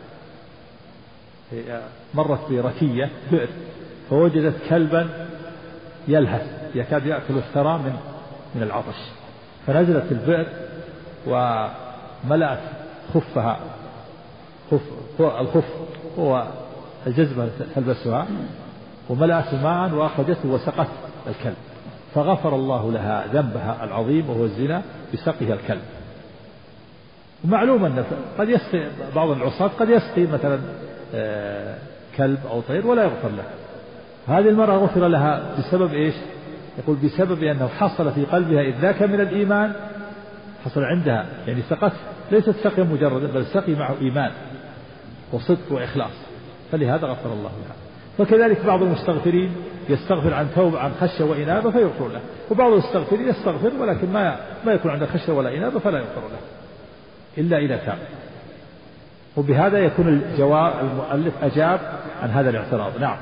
مرت بركية بئر فوجدت كلبا يلهث يكاد يأكل الثرى من من العطش، فنزلت البئر وملأت خفها خف الخف هو الجزمة تلبسها وملأت ماء وأخرجته وسقت الكلب، فغفر الله لها ذنبها العظيم وهو الزنا بسقيها الكلب. ومعلوم أن قد يسقي بعض العصاة قد يسقي مثلا كلب أو طير ولا يغفر له. هذه المرأة غفر لها بسبب إيش؟ يقول بسبب أنه حصل في قلبها إذ ذاك من الإيمان، حصل عندها يعني سقت ليست سقي مجرد بل سقي معه إيمان وصدق وإخلاص، فلهذا غفر الله لها. فكذلك بعض المستغفرين يستغفر عن توبة عن خشية وإنابة فيغفر له، وبعض المستغفرين يستغفر ولكن ما ما يكون عنده خشية ولا إنابة فلا يغفر له إلا إذا تاب. وبهذا يكون الجواب المؤلف أجاب عن هذا الاعتراض. نعم.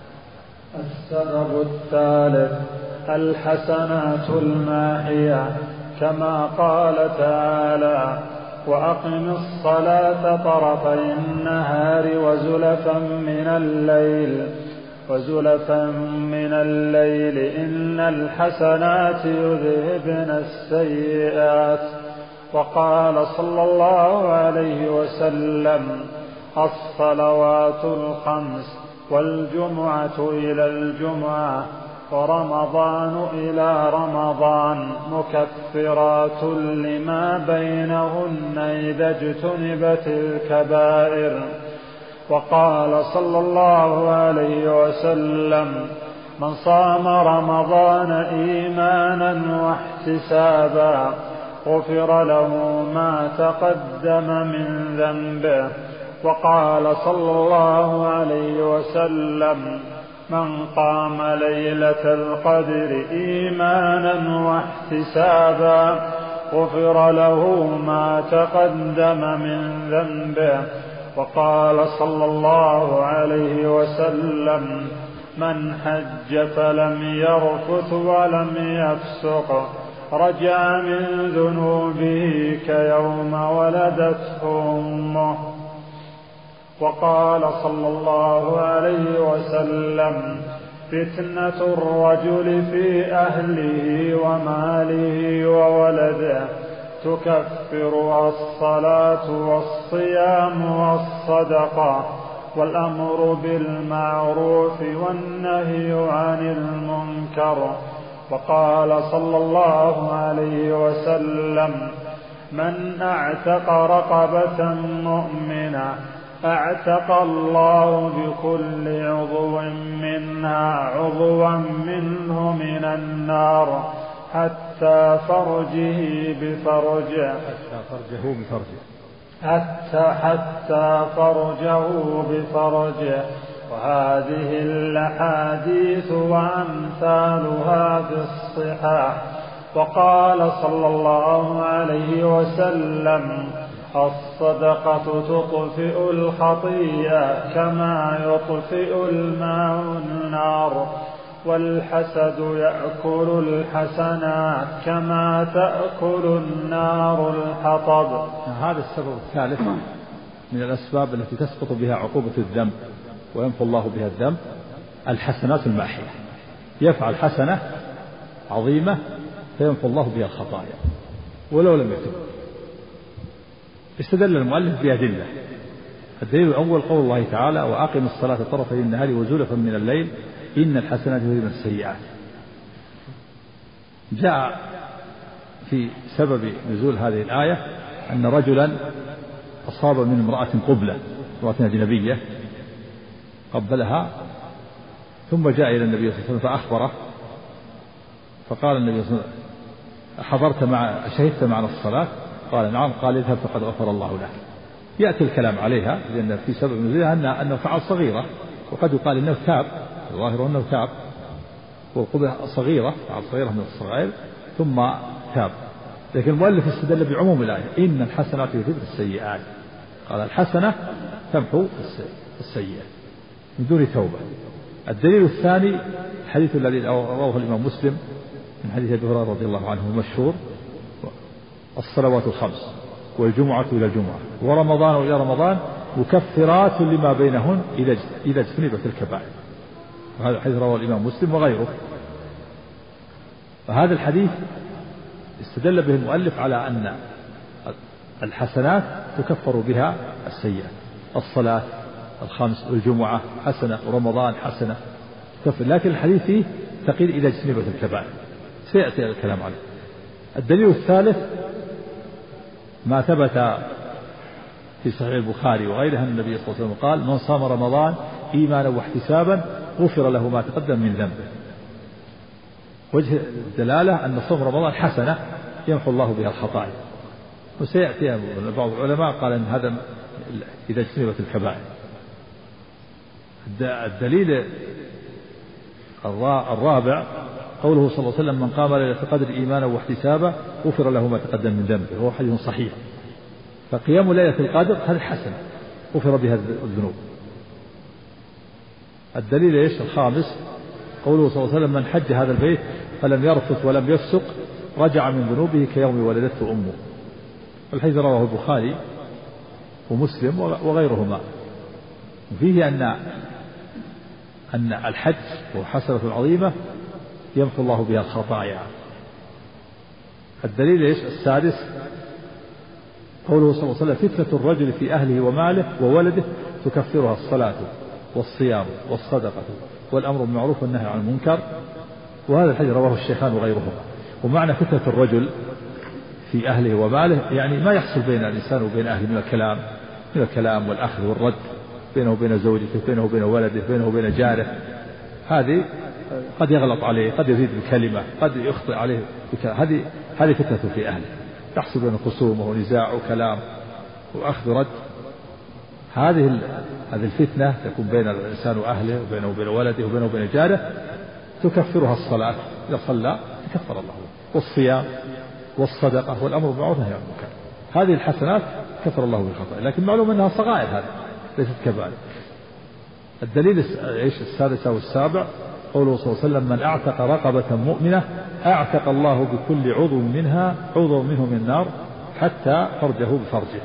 السبب الثالث الحسنات الماحية كما قال تعالى وأقم الصلاة طرفي النهار وزلفا من الليل وزلفا من الليل إن الحسنات يذهبن السيئات. وقال صلى الله عليه وسلم الصلوات الخمس والجمعة إلى الجمعة ورمضان إلى رمضان مكفرات لما بينهن إذا اجتنبت الكبائر. وقال صلى الله عليه وسلم من صام رمضان إيمانا واحتسابا غفر له ما تقدم من ذنبه. وقال صلى الله عليه وسلم من قام ليلة القدر إيمانا واحتسابا غفر له ما تقدم من ذنبه. وقال صلى الله عليه وسلم من حج فلم يرفث ولم يفسق رجع من ذنوبه كيوم ولدته أمه. وقال صلى الله عليه وسلم فتنة الرجل في أهله وماله وولده تكفر الصلاة والصيام والصدقة والأمر بالمعروف والنهي عن المنكر. وقال صلى الله عليه وسلم من أعتق رقبة مؤمنة أعتق الله بكل عضو منها عضوا منه من النار حتى فرجه بفرجه حتى فرجه بفرجه حتى حتى فرجه بفرجه. وهذه الأحاديث وأمثالها في الصحاح. وقال صلى الله عليه وسلم الصدقة تطفئ الخطيئة كما يطفئ الماء النار والحسد يأكل الحسنات كما تأكل النار الحطب. هذا السبب الثالث من الأسباب التي تسقط بها عقوبة الذنب ويمحو الله بها الذنب الحسنات الماحية. يفعل حسنة عظيمة فيمحو الله بها الخطايا ولو لم يتب. استدل المؤلف بأدلة. الدليل الأول قول الله تعالى وأقم الصلاة طرفي النهار وزلفا من الليل إن الحسنات يذهبن السيئات. جاء في سبب نزول هذه الآية أن رجلا أصاب من امرأة قبلة، امرأة أجنبية قبلها، ثم جاء إلى النبي صلى الله عليه وسلم فأخبره، فقال النبي صلى الله عليه وسلم حضرت مع شهدت معنا الصلاة؟ قال نعم. قال اذهب فقد غفر الله لك. يأتي الكلام عليها لأن في سبب نزولها أنه, أنه فعل صغيرة، وقد يقال إنه تاب، الظاهر أنه تاب، والقبلة صغيرة، فعل صغيرة من الصغائر ثم تاب. لكن المؤلف استدل بعموم الآية إن الحسنات يذهبن السيئات، قال الحسنة تمحو السيئة من دون توبة. الدليل الثاني الحديث الذي رواه الإمام مسلم من حديث أبي هريرة رضي الله عنه المشهور: الصلوات الخمس والجمعة إلى الجمعة ورمضان إلى رمضان مكفرات لما بينهن إذا اجتنبت الكبائر. وهذا الحديث رواه الإمام مسلم وغيره. فهذا الحديث استدل به المؤلف على أن الحسنات تكفر بها السيئات. الصلاة الخمس والجمعة حسنة، ورمضان حسنة تكفر، لكن الحديث فيه تقييد إذا اجتنبت الكبائر، سيأتي الكلام عنه. الدليل الثالث ما ثبت في صحيح البخاري وغيره أن النبي صلى الله عليه وسلم قال: من صام رمضان إيمانا واحتسابا غفر له ما تقدم من ذنبه. وجه الدلالة أن صوم رمضان حسنة يمحو الله بها الخطايا. وسيأتي بعض العلماء قال أن هذا إذا اجتنبت الكبائر. الدليل الرابع قوله صلى الله عليه وسلم: من قام ليلة القدر إيمانا واحتسابا غفر له ما تقدم من ذنبه، وهو حديث صحيح. فقيام ليلة القدر هذه حسنة غفر بها الذنوب. الدليل ايش؟ الخامس قوله صلى الله عليه وسلم: من حج هذا البيت فلم يرفث ولم يفسق رجع من ذنوبه كيوم ولدته أمه. الحديث رواه البخاري ومسلم وغيرهما. وفيه أن أن الحج هو حسنة عظيمة يمحو الله بها الخطايا. الدليل ايش؟ السادس قوله صلى الله عليه وسلم: فتنة الرجل في أهله وماله وولده تكفرها الصلاة والصيام والصدقة والأمر بالمعروف والنهي عن المنكر. وهذا الحديث رواه الشيخان وغيرهما. ومعنى فتنة الرجل في أهله وماله يعني ما يحصل بين الإنسان وبين أهله من الكلام من الكلام والأخذ والرد، بينه وبين زوجته، بينه وبين ولده، بينه وبين جاره. هذه قد يغلط عليه، قد يزيد بكلمة، قد يخطئ عليه بكلمة. هذه هذه فتنة في أهله، تحصل بين خصومه ونزاع وكلام وأخذ ورد. هذه هذه الفتنة تكون بين الإنسان وأهله، وبينه وبين ولده، وبينه وبين جاره، تكفرها الصلاة إذا صلى تكفر الله، والصيام والصدقة والأمر بالمعروف والنهي عن المنكر. هذه الحسنات كفر الله بالخطأ، لكن معلوم أنها صغائر، هذه ليست كبائر. الدليل ايش؟ السادس والسابع قوله صلى الله عليه وسلم: من أعتق رقبة مؤمنة أعتق الله بكل عضو منها عضو منه من النار حتى فرجه بفرجه.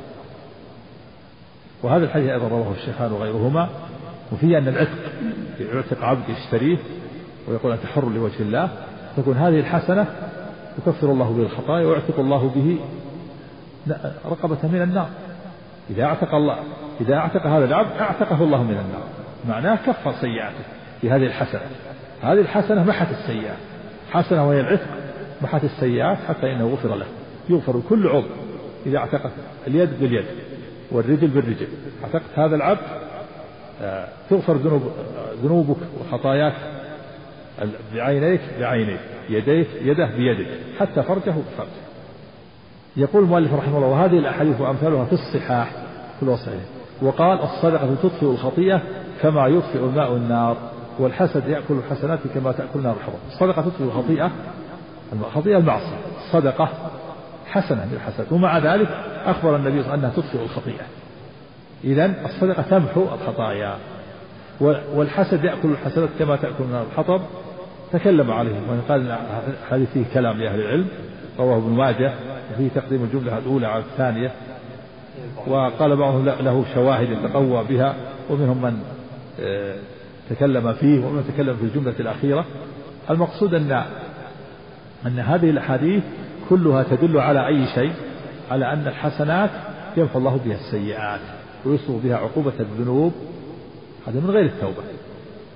وهذا الحديث أيضا رواه الشيخان وغيرهما. وفيه أن العتق يعتق عبد يشتريه ويقول أنت حر لوجه الله، تكون هذه الحسنة يكفر الله به الخطايا ويعتق الله به رقبة من النار. إذا أعتق الله إذا أعتق هذا العبد أعتقه الله من النار، معناه كفر سيئاته في هذه الحسنة. هذه الحسنة محت السيئات، حسنة وهي العتق محت السيئات حتى إنه غفر له. يغفر كل عضو إذا اعتقت اليد باليد والرجل بالرجل. اعتقت هذا العبد تغفر ذنوب ذنوبك وخطاياك بعينيك بعينيك، يديك يده بيدك، حتى فرجه بفرجه. يقول المؤلف رحمه الله: وهذه الأحاديث وأمثالها في الصحاح كل وصحيح. وقال: الصدقة تطفئ الخطيئة كما يطفئ الماء النار، والحسد يأكل الحسنات كما تأكل النار الحطب. الصدقة تطفئ الخطيئة، الخطيئة المعصية، الصدقة حسنة من الحسنات، ومع ذلك أخبر النبي صلى الله عليه وسلم أنها تطفئ الخطيئة. إذن الصدقة تمحو الخطايا، والحسد يأكل الحسنات كما تأكل النار الحطب. تكلم عليه وقال هذه فيه كلام لأهل العلم، رواه ابن ماجه، وفيه تقديم الجملة الأولى على الثانية. وقال بعضهم له شواهد يتقوى بها، ومنهم من تكلم فيه ومن تكلم في الجملة الأخيرة. المقصود أن أن هذه الأحاديث كلها تدل على أي شيء؟ على أن الحسنات يمحو الله بها السيئات ويصرف بها عقوبة الذنوب، هذا من غير التوبة.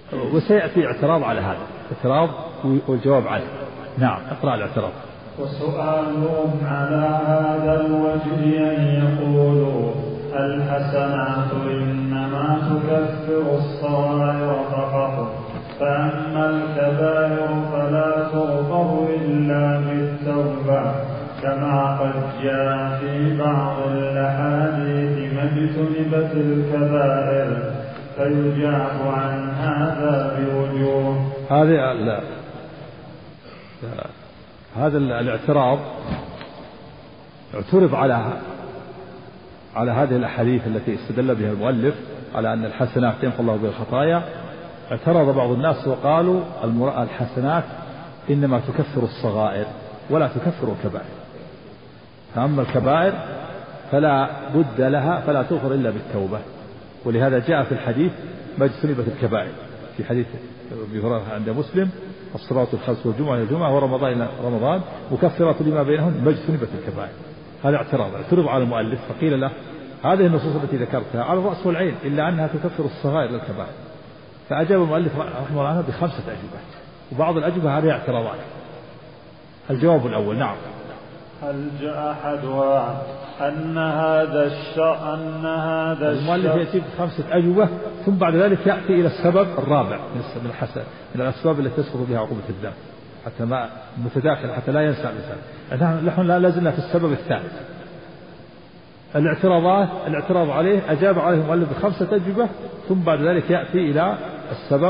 وسيأتي اعتراض على هذا، اعتراض والجواب عنه. نعم، اقرأ الاعتراض. وسؤالهم على هذا الوجه أن يقولوا الحسنات إنما تكفر الصغائر فقط، فأما الكبائر فلا تغفر إلا بالتوبة، كما قد جاء في بعض الأحاديث ما اجتنبت الكبائر فيجاب عن هذا بوجوه. هذا لا. هذا الاعتراض اعترض على على هذه الأحاديث التي استدل بها المؤلف على أن الحسنات يمحو الله بها الخطايا. اعترض بعض الناس وقالوا الحسنات إنما تكفر الصغائر ولا تكفر الكبائر، فأما الكبائر فلا بد لها فلا تغفر إلا بالتوبة. ولهذا جاء في الحديث ما اجتنبت الكبائر، في حديث أبي هريرة عند مسلم الصلاة الخمس والجمعة إلى الجمعة ورمضان إلى رمضان مكفرة لما بينهن ما اجتنبت الكبائر. هذا اعتراض اعترض على المؤلف، فقيل له هذه النصوص التي ذكرتها على الرأس والعين إلا أنها تكفر الصغائر للكبائر. فأجاب المؤلف رحمه الله عنه بخمسة أجوبة، وبعض الأجوبة هذه اعتراضات. الجواب الأول: نعم، هل جاء أحدها أن هذا الشر أن هذا الشر المؤلف يأتي بخمسة أجوبة ثم بعد ذلك يأتي إلى السبب الرابع من الحسن من الأسباب التي تسقط بها عقوبة الذنب، حتى ما متداخل حتى لا ينسى الإنسان. نحن لا لازلنا في السبب الثالث. الاعتراضات الاعتراض عليه أجاب عليه المؤلف بخمسة أجوبة ثم بعد ذلك يأتي إلى السبب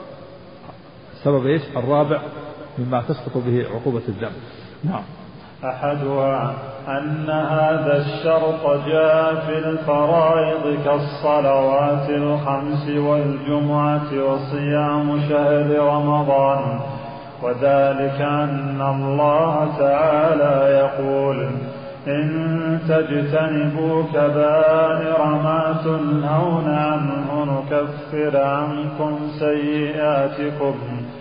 السبب إيش الرابع مما تسقط به عقوبة الذنب. نعم. أحدها أن هذا الشرط جاء في الفرائض كالصلوات الخمس والجمعة وصيام شهر رمضان، وذلك أن الله تعالى يقول إن تجتنبوا كبائر ما تنهون عنه نكفر عنكم سيئاتكم،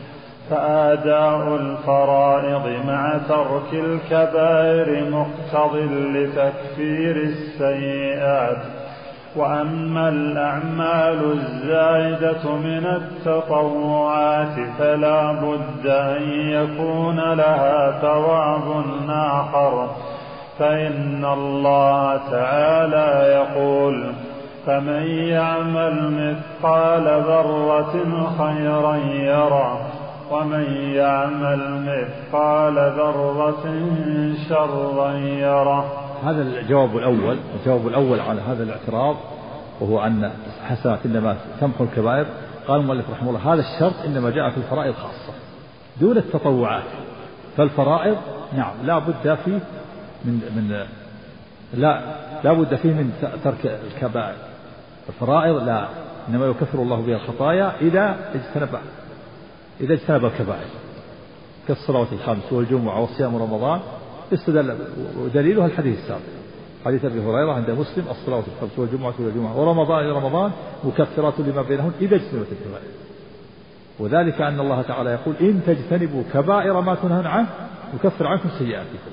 فآداء الفرائض مع ترك الكبائر مقتض لتكفير السيئات. وأما الأعمال الزائدة من التطوعات فلا بد أن يكون لها ثواب آخر، فإن الله تعالى يقول فمن يعمل مثقال ذرة خيرا يره ومن يعمل مثقال ذرة شرا يره. هذا الجواب الأول. الجواب الأول على هذا الاعتراض وهو أن الحسنات إنما تمحو الكبائر. قال المؤلف رحمه الله هذا الشرط إنما جاء في الفرائض خاصة دون التطوعات، فالفرائض نعم لا بد فيه من من لا لا بد فيه من ترك الكبائر. الفرائض لا، إنما يكفر الله بها الخطايا إذا اجتنب إذا اجتنب الكبائر كالصلوات الخمس والجمعة وصيام رمضان. استدل ودليلها الحديث السابق حديث أبي هريرة عند مسلم الصلوات الخمس والجمعة إلى الجمعة ورمضان إلى رمضان مكفرات لما بينهن إذا اجتنبت الكبائر، وذلك أن الله تعالى يقول إن تجتنبوا كبائر ما تنهون عنه نكفر عنكم سيئاتكم.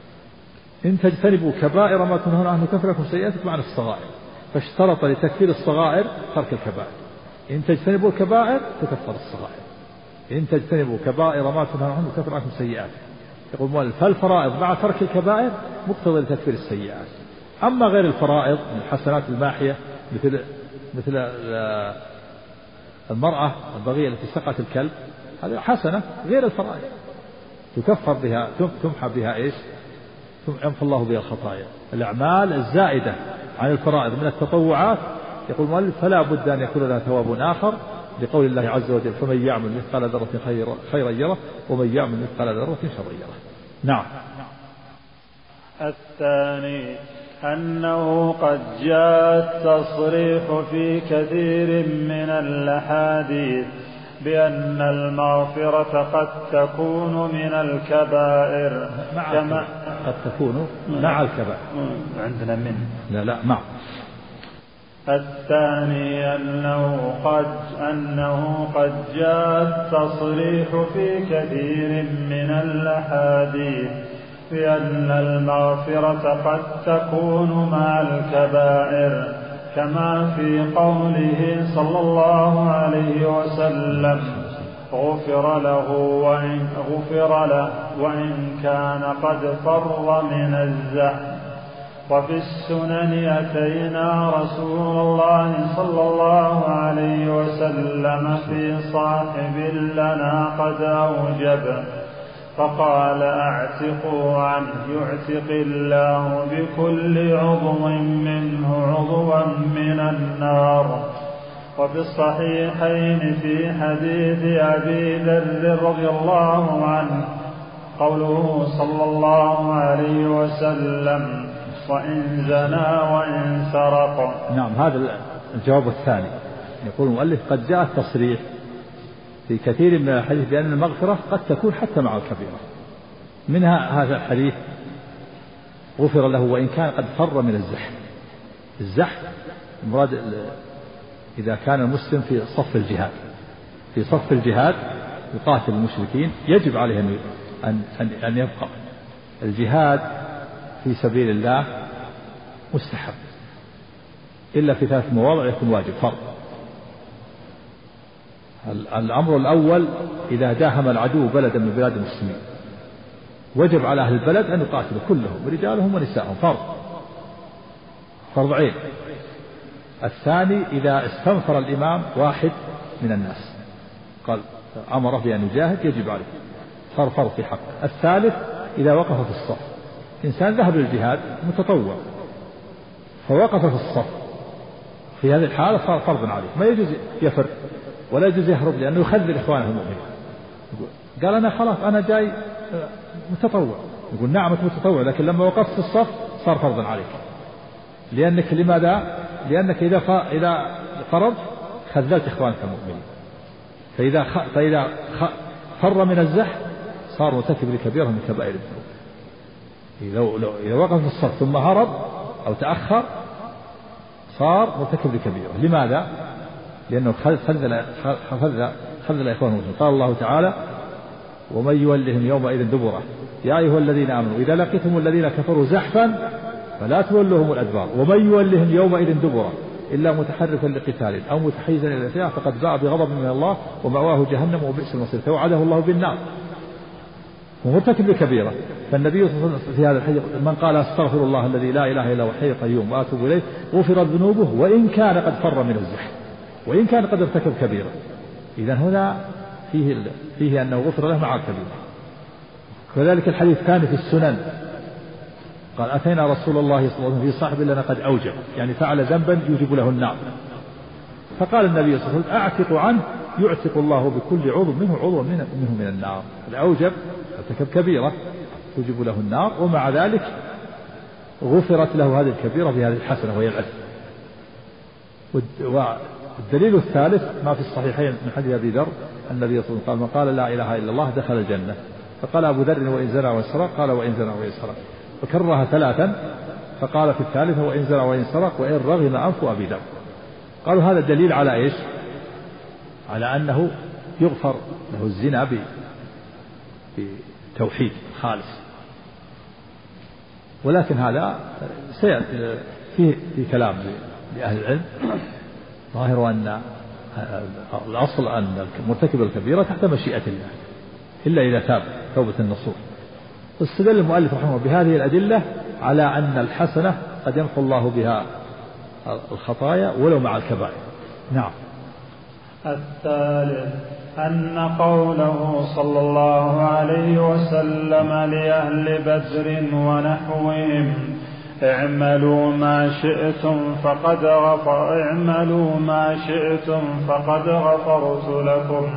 إن تجتنبوا كبائر ما تنهون عنه نكفر عنكم سيئاتكم معنى الصغائر، فاشترط لتكفير الصغائر ترك الكبائر. إن تجتنبوا الكبائر تكفر الصغائر، إن تجتنبوا كبائر ما تنهون عنه نكفر عنكم سيئاتكم. يقول المؤلف فالفرائض مع ترك الكبائر مقتضى لتكفير السيئات. أما غير الفرائض من الحسنات الماحية مثل مثل المرأة البغية التي سقت الكلب هذه حسنة غير الفرائض تكفر بها تمحى بها إيش يمحو الله بها الخطايا. الأعمال الزائدة عن الفرائض من التطوعات يقول المؤلف فلا بد أن يكون لها ثواب آخر لقول الله عز وجل فمن يعمل مثقال ذرة خيرا يره ومن يعمل مثقال ذرة شرا يره. نعم. الثاني أنه قد جاء التصريح في كثير من الأحاديث بأن المغفرة قد تكون من الكبائر كما قد تكون مع الكبائر عندنا من لا لا مع. الثاني أنه قد أنه قد جاء التصريح في كثير من الأحاديث بأن المغفرة قد تكون مع الكبائر كما في قوله صلى الله عليه وسلم غفر له وإن, غفر له وإن كان قد فر من الزحف. وفي السنن أتينا رسول الله صلى الله عليه وسلم في صاحب لنا قد أوجب فقال اعتقوا عنه يعتق الله بكل عضو منه عضوا من النار. وفي الصحيحين في حديث أبي ذر رضي الله عنه قوله صلى الله عليه وسلم وإن زنى وإن سرق. نعم، هذا الجواب الثاني. يقول المؤلف قد جاء التصريح في كثير من الحديث بأن المغفرة قد تكون حتى مع الكبيرة. منها هذا الحديث غفر له وإن كان قد فر من الزحف. الزحف مراد إذا كان المسلم في صف الجهاد، في صف الجهاد يقاتل المشركين يجب عليه أن أن يبقى. الجهاد في سبيل الله مستحب إلا في ثلاث مواضع يكون واجب فرض. الأمر الأول إذا داهم العدو بلدا من بلاد المسلمين وجب على أهل البلد أن يقاتلوا كلهم رجالهم ونساءهم فرض فرض عين. الثاني إذا استنفر الإمام واحد من الناس قال أمره بأن يجاهد يجب عليه فرض فرض في حقه. الثالث إذا وقف في الصف، إنسان ذهب للجهاد متطوع فوقف في الصف، في هذه الحالة صار فرضا عليه، ما يجوز يفر ولا يجوز يهرب لأنه يخذل إخوانه المؤمنين. قال أنا خلاص أنا جاي متطوع، يقول نعم متطوع لكن لما وقفت في الصف صار فرضا عليك. لأنك لماذا؟ لأنك إذا إذا فرض خذلت إخوانك المؤمنين. فإذا خ... فإذا خ... فر من الزحف صار مرتكب لكبيرة من كبائر الذنوب. إذا إذا وقف في الصف ثم هرب أو تأخر صار مرتكب لكبيرة. لماذا؟ لأنه خذل خذل خذل إخوانه المؤمنين. قال الله تعالى ومن يولهم يومئذ دبره يا أيها الذين آمنوا إذا لقيتم الذين كفروا زحفا فلا تولوهم الأدبار ومن يولهم يومئذ دبره إلا متحرفا لقتال أو متحيزا إلى الفئة فقد باء بغضب من الله ومأواه جهنم وبئس المصير توعده الله بالنار ومرتكب لكبيرة. فالنبي في هذا الحديث من قال استغفر الله الذي لا إله إلا هو الحي القيوم وأتوب إليه غفرت ذنوبه وإن كان قد فر من الزحف وإن كان قد ارتكب كبيرة. إذن هنا فيه فيه أنه غفر له مع الكبيرة. كذلك الحديث الثاني في السنن قال أتينا رسول الله صلى الله عليه وسلم في صاحب لنا قد أوجب يعني فعل ذنبا يوجب له النار فقال النبي صلى الله عليه وسلم أعتق عنه يعتق الله بكل عضو منه عضو منه, منه من النار. الأوجب ارتكب كبيرة توجب له النار ومع ذلك غفرت له هذه الكبيرة بهذه الحسنة وهي العتق. والدليل الثالث ما في الصحيحين من حديث أبي ذر النبي صلى الله عليه وسلم قال من قال لا إله إلا الله دخل الجنة. فقال أبو ذر وإن زنى وإن سرق قال وإن زنى وإن سرق وكررها ثلاثا فقال في الثالثة وإن زنى وإن سرق وإن رغم أنف أبي ذر. قالوا هذا الدليل على إيش؟ على أنه يغفر له الزنا بتوحيد خالص. ولكن هذا سيأتي فيه في كلام لأهل العلم ظاهر أن الأصل أن مرتكب الكبيرة تحت مشيئة الله إلا إذا تاب توبة النصوح. استدل المؤلف رحمه الله بهذه الأدلة على أن الحسنة قد يمحو الله بها الخطايا ولو مع الكبائر. نعم. الثالث أن قوله صلى الله عليه وسلم لأهل بدر ونحوهم اعملوا ما شئتم فقد غفر اعملوا ما شئتم فقد غفرت لكم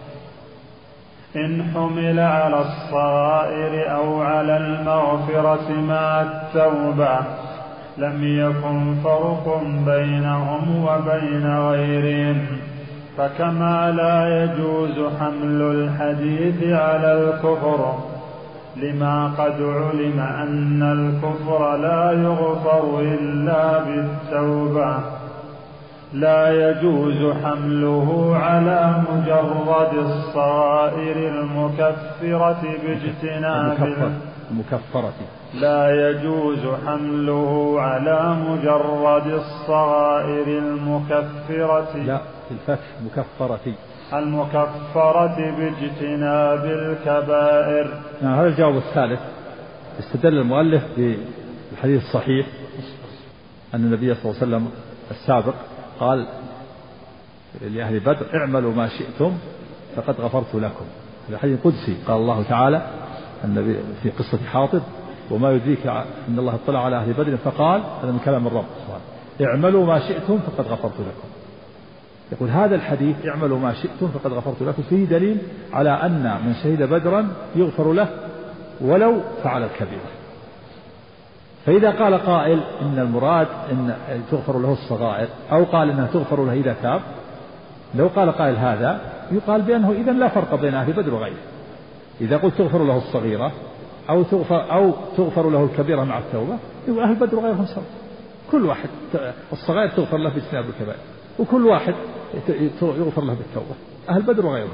إن حمل على الصغائر أو على المغفرة مع التوبة لم يكن فرق بينهم وبين غيرهم. فكما لا يجوز حمل الحديث على الكفر لما قد علم أن الكفر لا يغفر إلا بالتوبة لا يجوز حمله على مجرد الصغائر المكفرة باجتناب المكفرة. لا يجوز حمله على مجرد الصغائر المكفرة. لا، الفتح مكفرة. المكفرة باجتناب الكبائر. نعم، هذا الجواب الثالث. استدل المؤلف بالحديث الصحيح أن النبي صلى الله عليه وسلم السابق قال لأهل بدر اعملوا ما شئتم فقد غفرت لكم. هذا حديث قدسي، قال الله تعالى النبي في قصة حاطب وما يدريك أن الله اطلع على أهل بدر فقال، هذا من كلام الرب سبحانه، اعملوا ما شئتم فقد غفرت لكم. يقول هذا الحديث اعملوا ما شئتم فقد غفرت لكم فيه دليل على أن من شهد بدرا يغفر له ولو فعل الكبيرة. فإذا قال قائل إن المراد إن تغفر له الصغائر أو قال إنها تغفر له إذا تاب، لو قال قائل هذا يقال بأنه إذن لا فرق بين أهل بدر وغيره. إذا قلت تغفر له الصغيرة أو تغفر, أو تغفر له الكبيرة مع التوبة، يقول أهل بدر وغيرهم سواء، كل واحد الصغائر تغفر له باجتناب الكبائر وكل واحد يغفر له بالتوبة، أهل بدر وغيرهم.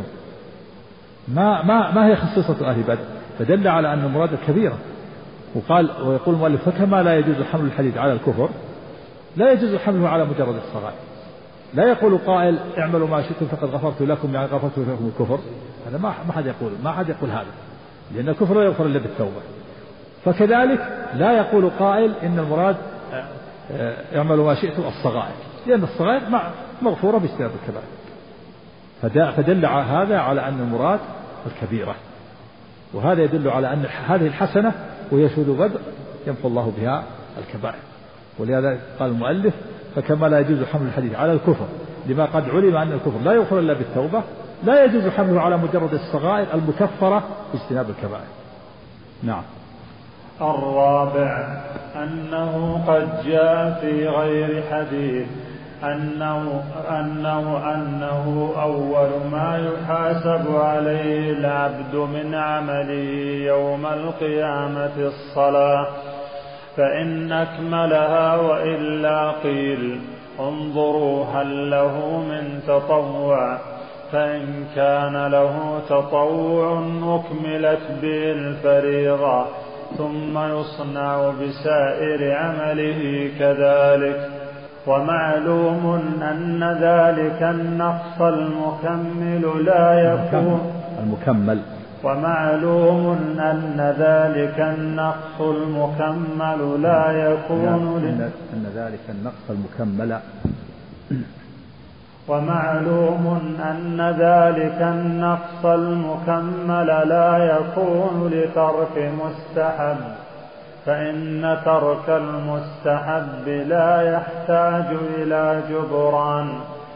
ما ما ما هي خصيصة أهل بدر، فدل على أن المراد الكبيرة. وقال ويقول المؤلف فكما لا يجوز حمل الحديث على الكفر لا يجوز حمله على مجرد الصغائر. لا يقول قائل اعملوا ما شئتم فقد غفرت لكم يعني غفرت لكم الكفر، هذا ما ما حد يقول ما حد يقول هذا، لأن الكفر لا يغفر إلا بالتوبة. فكذلك لا يقول قائل إن المراد اعملوا ما شئتم الصغائر، لأن الصغائر مغفورة باجتناب الكبائر. فدل هذا على أن المراد الكبيرة، وهذا يدل على أن هذه الحسنة وهي شهود بدر يمحو الله بها الكبائر. ولهذا قال المؤلف فكما لا يجوز حمل الحديث على الكفر لما قد علم أن الكفر لا يغفر إلا بالتوبة، لا يجوز حمله على مجرد الصغائر المكفرة باجتناب الكبائر. نعم. الرابع أنه قد جاء في غير حديث أنه, أنه, أنه أول ما يحاسب عليه العبد من عمله يوم القيامة الصلاة، فإن أكملها وإلا قيل انظروا هل له من تطوع، فإن كان له تطوع أكملت به الفريضة ثم يصنع بسائر عمله كذلك. ومعلوم أن ذلك النقص المكمل لا يكون المكمل ومعلوم أن ذلك النقص المكمل لا يكون أن, أن ذلك النقص المكمل ومعلوم أن ذلك النقص المكمل لا يكون لترك مستحب، فإن ترك المستحب لا يحتاج إلى جبران،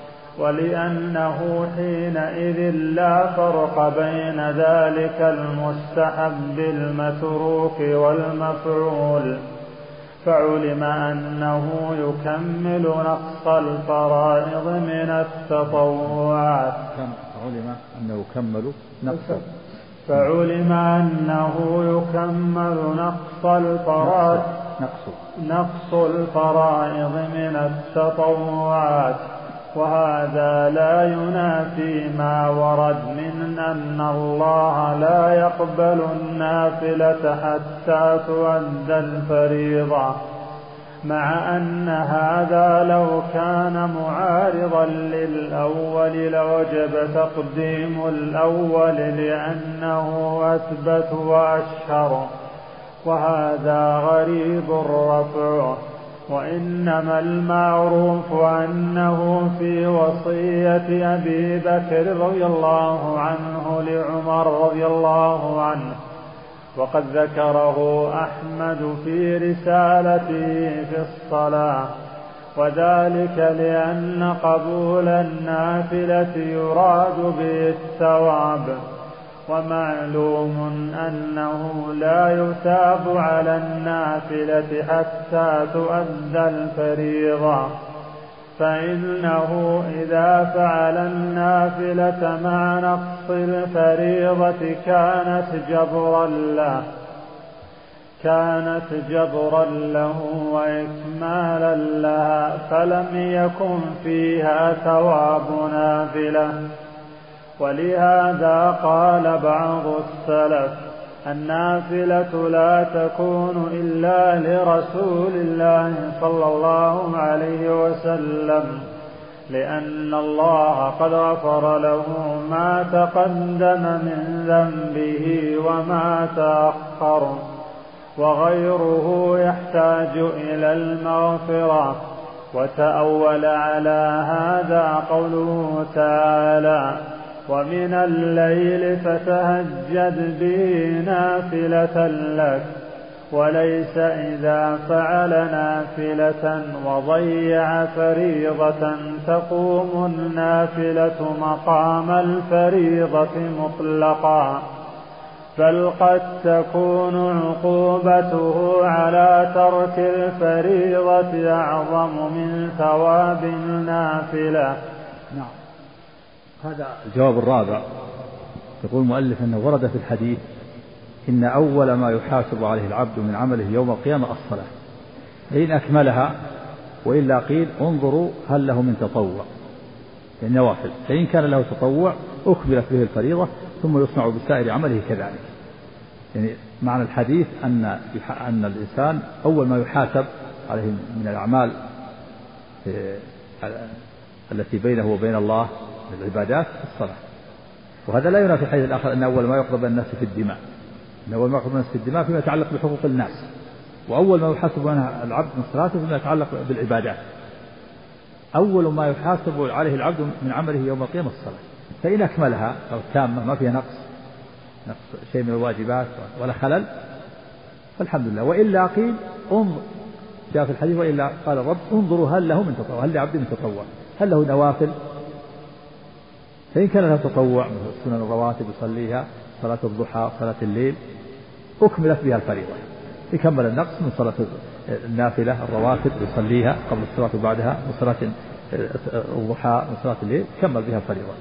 ولأنه حينئذ لا فرق بين ذلك المستحب المتروك والمفعول، فعلم أنه يكمل نقص الفرائض من التطوعات. فعلم أنه يكمل نقص فعلم أنه يكمل نقص الفرائض نقص الفرائض من التطوعات، وهذا لا ينافي ما ورد من أن الله لا يقبل النافلة حتى تؤدى الفريضة، مع أن هذا لو كان معارضا للأول لوجب تقديم الأول لأنه أثبت وأشهر، وهذا غريب الرفع. وإنما المعروف أنه في وصية أبي بكر رضي الله عنه لعمر رضي الله عنه، وقد ذكره أحمد في رسالته في الصلاة، وذلك لأن قبول النافلة يراد به الثواب، ومعلوم أنه لا يثاب على النافلة حتى تؤدى الفريضة، فإنه إذا فعل النافلة مع نقص الفريضة كانت جبرا له كانت جبرا له وإكمالا لها، فلم يكن فيها ثواب نافلة. ولهذا قال بعض السلف النافلة لا تكون إلا لرسول الله صلى الله عليه وسلم، لأن الله قد غفر له ما تقدم من ذنبه وما تأخر، وغيره يحتاج إلى المغفرة. وتأول على هذا قوله تعالى: ومن الليل فتهجد به نافلة لك، وليس إذا فعل نافلة وضيع فريضة تقوم النافلة مقام الفريضة مطلقا، بل قد تكون عقوبته على ترك الفريضة أعظم من ثواب النافلة. نعم. هذا الجواب الرابع. يقول المؤلف أنه ورد في الحديث: إن أول ما يحاسب عليه العبد من عمله يوم القيامة الصلاة، فإن أكملها وإلا قيل انظروا هل له من تطوع، يعني نوافل، فإن كان له تطوع أكملت به الفريضة ثم يصنع بسائر عمله كذلك. يعني معنى الحديث أن أن الإنسان أول ما يحاسب عليه من الأعمال التي بينه وبين الله من العبادات الصلاة. وهذا لا ينافي الحديث الآخر أن أول ما يقرب الناس في الدماء، أن أول ما يقرب الناس في الدماء فيما يتعلق بحقوق الناس، وأول ما يحاسب عنها العبد من صلاته فيما يتعلق بالعبادات. أول ما يحاسب عليه العبد من عمله يوم القيامة الصلاة، فإن أكملها أو تامة ما فيها نقص نقص شيء من الواجبات ولا خلل فالحمد لله، وإلا قيل انظر، جاء في الحديث: وإلا قال الرب انظروا هل له من تطوع، هل لعبد من تطوع، هل له نوافل. فإن كان له تطوع من سنن الرواتب يصليها، صلاة الضحى، صلاة الليل، أكملت بها الفريضة، يكمل النقص من صلاة النافلة الرواتب يصليها قبل الصلاة وبعدها، من صلاة الضحى، من صلاة الليل، كمل بها الفريضة.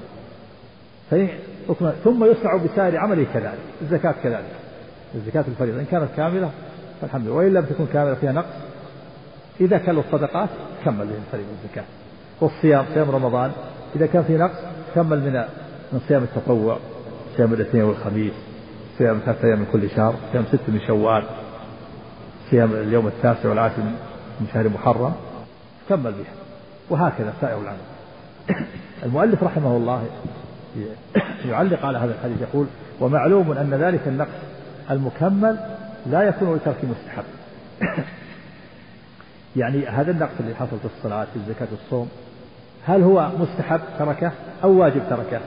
ثم يصنع بسائر عمله كذلك. الزكاة كذلك، الزكاة الفريضة إن كانت كاملة فالحمد لله، وإن لم تكن كاملة فيها نقص، إذا كانوا الصدقات كمل بها الفريضة الزكاة. والصيام، صيام رمضان إذا كان فيه نقص كمل من من صيام التطوع، صيام الاثنين والخميس، صيام ثلاثة أيام من كل شهر، صيام ست من شوال، صيام اليوم التاسع والعاشر من شهر محرم، كمل بها. وهكذا سائر العمل. المؤلف رحمه الله يعلق على هذا الحديث يقول: ومعلوم أن ذلك النقص المكمل لا يكون لترك مستحب. يعني هذا النقص اللي حصل في الصلاة، في الزكاة، في الصوم، هل هو مستحب تركه أو واجب تركه؟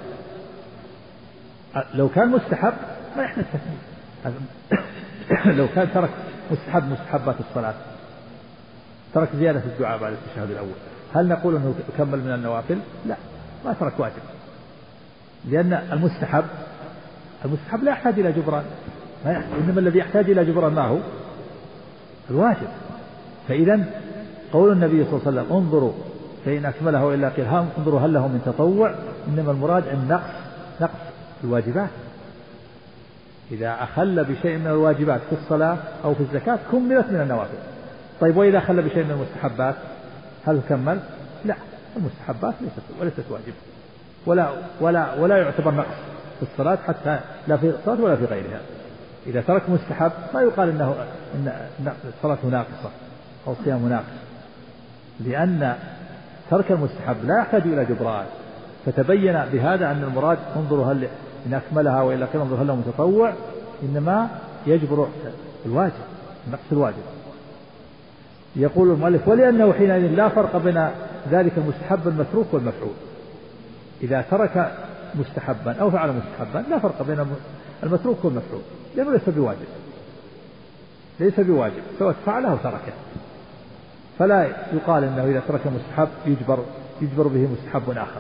لو كان مستحب ما يحتاج تكميل. لو كان ترك مستحب مستحبات الصلاة، ترك زيادة الدعاء بعد التشهد الأول، هل نقول أنه كمل من النوافل؟ لا، ما ترك واجب، لأن المستحب المستحب لا يحتاج إلى جبران، إنما الذي يحتاج إلى جبران ما هو؟ الواجب. فإذا قول النبي صلى الله عليه وسلم: انظروا فإن أكمله وإلا قيل انظروا هل له من تطوع، إنما المراد النقص، نقص الواجبات. إذا أخل بشيء من الواجبات في الصلاة أو في الزكاة كملت من النوافل. طيب وإذا أخل بشيء من المستحبات هل كمل؟ لا، المستحبات ليست وليست واجب، ولا ولا ولا يعتبر نقص في الصلاة، حتى لا في الصلاة ولا في غيرها. إذا ترك مستحب ما يقال إنه إن صلاته ناقصة أو صيامه ناقص، لأن ترك المستحب لا يحتاج إلى جبران. فتبين بهذا أن المراد انظروا هل إن أكملها وإلا قيل انظروا هل له متطوع، إنما يجبر الواجب، نقص الواجب. يقول المؤلف: ولأنه حينئذ لا فرق بين ذلك المستحب المتروك والمفعول. إذا ترك مستحبا أو فعل مستحبا لا فرق بين المتروك والمفعول، لأنه ليس بواجب، ليس بواجب سواء فعله أو تركه. فلا يقال إنه إذا ترك مستحب يجبر يجبر به مستحب آخر.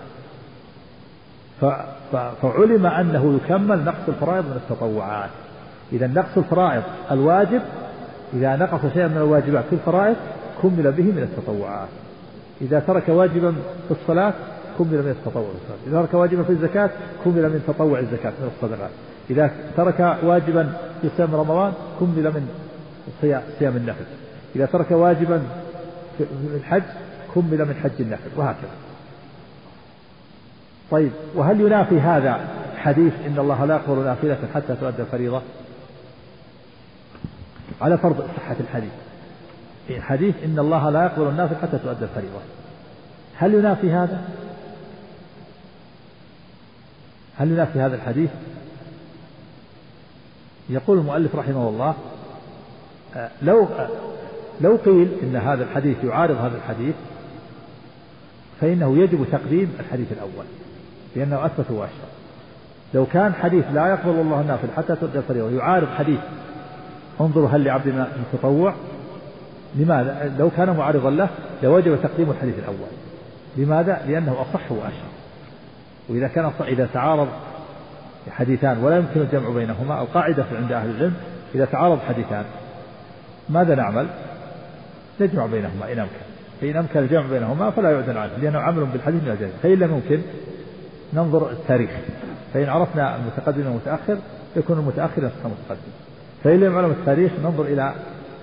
فعلم أنه يكمل نقص الفرائض من التطوعات. إذا نقص الفرائض الواجب، إذا نقص شيئا من الواجبات في الفرائض كمل به من التطوعات. إذا ترك واجبا في الصلاة كمل من التطوع في الصلاة. إذا ترك واجبا في الزكاة كمل من تطوع الزكاة من الصدقات. إذا ترك واجبا في صيام رمضان كمل من صيام النفل. إذا ترك واجبا في الحج كمل من حج النفل، وهكذا. طيب، وهل ينافي هذا حديث إن الله لا يقبل نافلة حتى تؤدى الفريضة؟ على فرض صحة الحديث. الحديث إن الله لا يقبل النافل حتى تؤدى الفريضة، هل ينافي هذا؟ هل ينافي هذا الحديث؟ يقول المؤلف رحمه الله لو لو قيل إن هذا الحديث يعارض هذا الحديث فإنه يجب تقديم الحديث الأول لأنه أثبت وأشهر. لو كان حديث لا يقبل الله النافل حتى تؤدى الفريضة يعارض حديث انظروا هل لعبدنا من تطوع، لماذا؟ لو كان معارضا له لوجب تقديم الحديث الأول. لماذا؟ لأنه أصح وأشهر. وإذا كان إذا تعارض حديثان ولا يمكن الجمع بينهما، القاعدة عند أهل العلم إذا تعارض حديثان ماذا نعمل؟ نجمع بينهما إن أمكن، فإن أمكن الجمع بينهما فلا يعدل عنه لأنه عمل بالحديث من الجمع. فإن لم يمكن ننظر التاريخ، فإن عرفنا المتقدم والمتأخر يكون المتأخر نفس المتقدم، فإن لم يعلم التاريخ ننظر إلى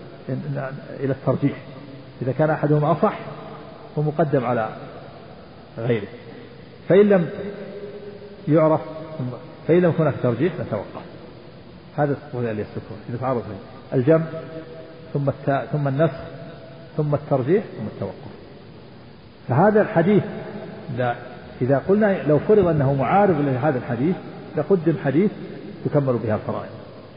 إلى الترجيح، إذا كان أحدهما أصح ومقدم على غيره، فإن لم يعرف فإن لم يكن هناك ترجيح نتوقف. هذا هو اللي يستكون إذا تعرض الجمع ثم الت... ثم النسخ ثم الترجيح ثم التوقف. فهذا الحديث إذا قلنا لو فرض أنه معارض لهذا الحديث لقدم حديث تكمل بها الفرائض،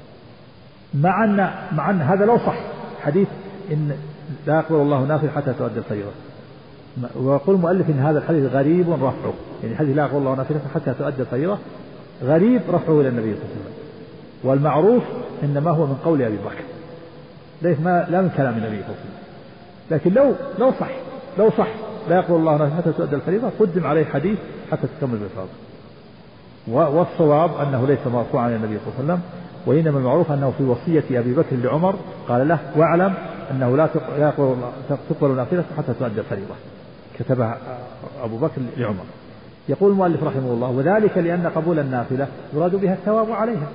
مع أن مع أن هذا لو صح حديث إن لا يقبل الله نافل حتى تؤدى الفريضة. ويقول المؤلف إن هذا الحديث غريب رفعه، يعني حديث لا يقبل الله نافل حتى تؤدى الفريضة غريب رفعه إلى النبي صلى الله عليه وسلم، والمعروف إنما هو من قول أبي بكر ليس ما لا من كلام النبي صلى الله عليه وسلم. لكن لو لو صح لو صح لا يقبل الله نافل حتى تؤدى الفريضة قدم عليه حديث حتى تكمل بالفرض. والصواب أنه ليس مرفوعا عن النبي صلى الله عليه وسلم، وإنما المعروف أنه في وصية أبي بكر لعمر قال له واعلم أنه لا تقبل نافلة حتى تؤدى الفريضة، كتبها أبو بكر لعمر. يقول المؤلف رحمه الله وذلك لأن قبول النافلة يراد بها الثواب عليها،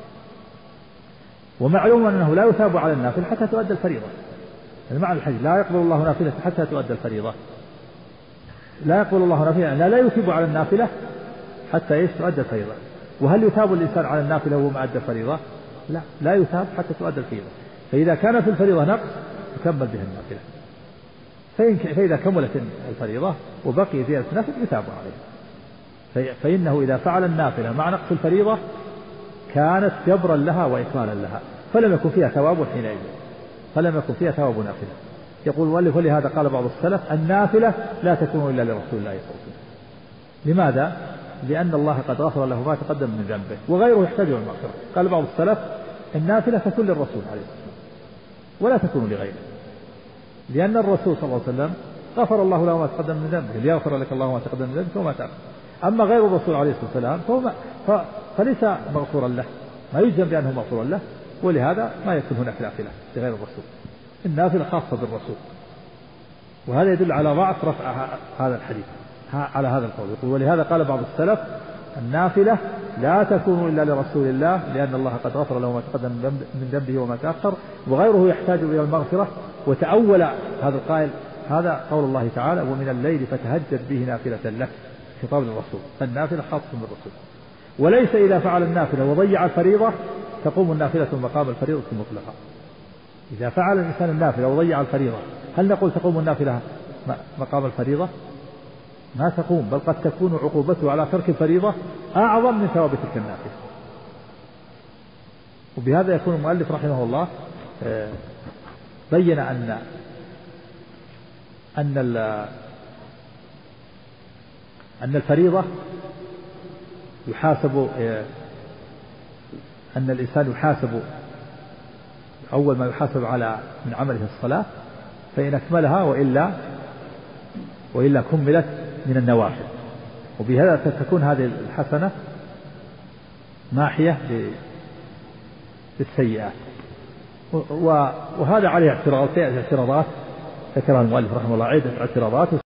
ومعلوم أنه لا يثاب على النافلة حتى تؤدى الفريضة. المعنى الحديث لا يقبل الله نافلة حتى تؤدى الفريضة، لا يقبل الله نافلة لا, لا يثيب على النافلة حتى تؤدى الفريضة. وهل يثاب الإنسان على النافلة وهو ما أدى الفريضة؟ لا لا يثاب حتى تؤدى الفريضة. فإذا كان في الفريضة نقص تكمل بها النافلة، فإذا كملت الفريضة وبقي زيادة النافلة يثاب عليه. فإنه إذا فعل النافلة مع نقص الفريضة كانت جبرا لها وإكمالا لها، فلم يكن فيها ثواب حينئذ، فلم يكن فيها ثواب نافلة. يقول المؤلف ولهذا قال بعض السلف النافلة لا تكون إلا لرسول الله صلى الله عليه وسلم. لماذا؟ لأن الله قد غفر له ما تقدم من ذنبه وغيره يحتاج إلى المغفرة. قال بعض السلف النافلة تكون للرسول عليه الصلاة والسلام ولا تكون لغيره، لأن الرسول صلى الله عليه وسلم غفر الله له ما تقدم من ذنبه، ليغفر لك الله ما تقدم من ذنبه وما تأخر. أما غير الرسول عليه الصلاة والسلام فهو ف... فليس مغفورا له، ما يجزم بأنه مغفورا له، ولهذا ما يكون هناك نافلة لغير الرسول، النافلة خاصة بالرسول. وهذا يدل على ضعف رفع هذا الحديث على هذا القول. يقول ولهذا قال بعض السلف النافلة لا تكون إلا لرسول الله لأن الله قد غفر له ما تقدم من ذنبه وما تأخر وغيره يحتاج إلى المغفرة. وتأول هذا القائل هذا قول الله تعالى ومن الليل فتهجد به نافلة لك، خطاب للرسول، فالنافلة خاصة بالرسول. وليس إذا فعل النافلة وضيع الفريضة تقوم النافلة مقام الفريضة مطلقا. إذا فعل الإنسان النافلة وضيع الفريضة هل نقول تقوم النافلة مقام الفريضة؟ ما تقوم، بل قد تكون عقوبته على ترك الفريضة أعظم من ثواب تلك النافلة. وبهذا يكون المؤلف رحمه الله بين أن أن أن الفريضة يحاسب، أن الإنسان يحاسب أول ما يحاسب على من عمله الصلاة، فإن أكملها وإلا وإلا كملت من النوافل. وبهذا تكون هذه الحسنة ماحية للسيئات. وهذا عليه اعتراضات ذكرها المؤلف رحمه الله عدة اعتراضات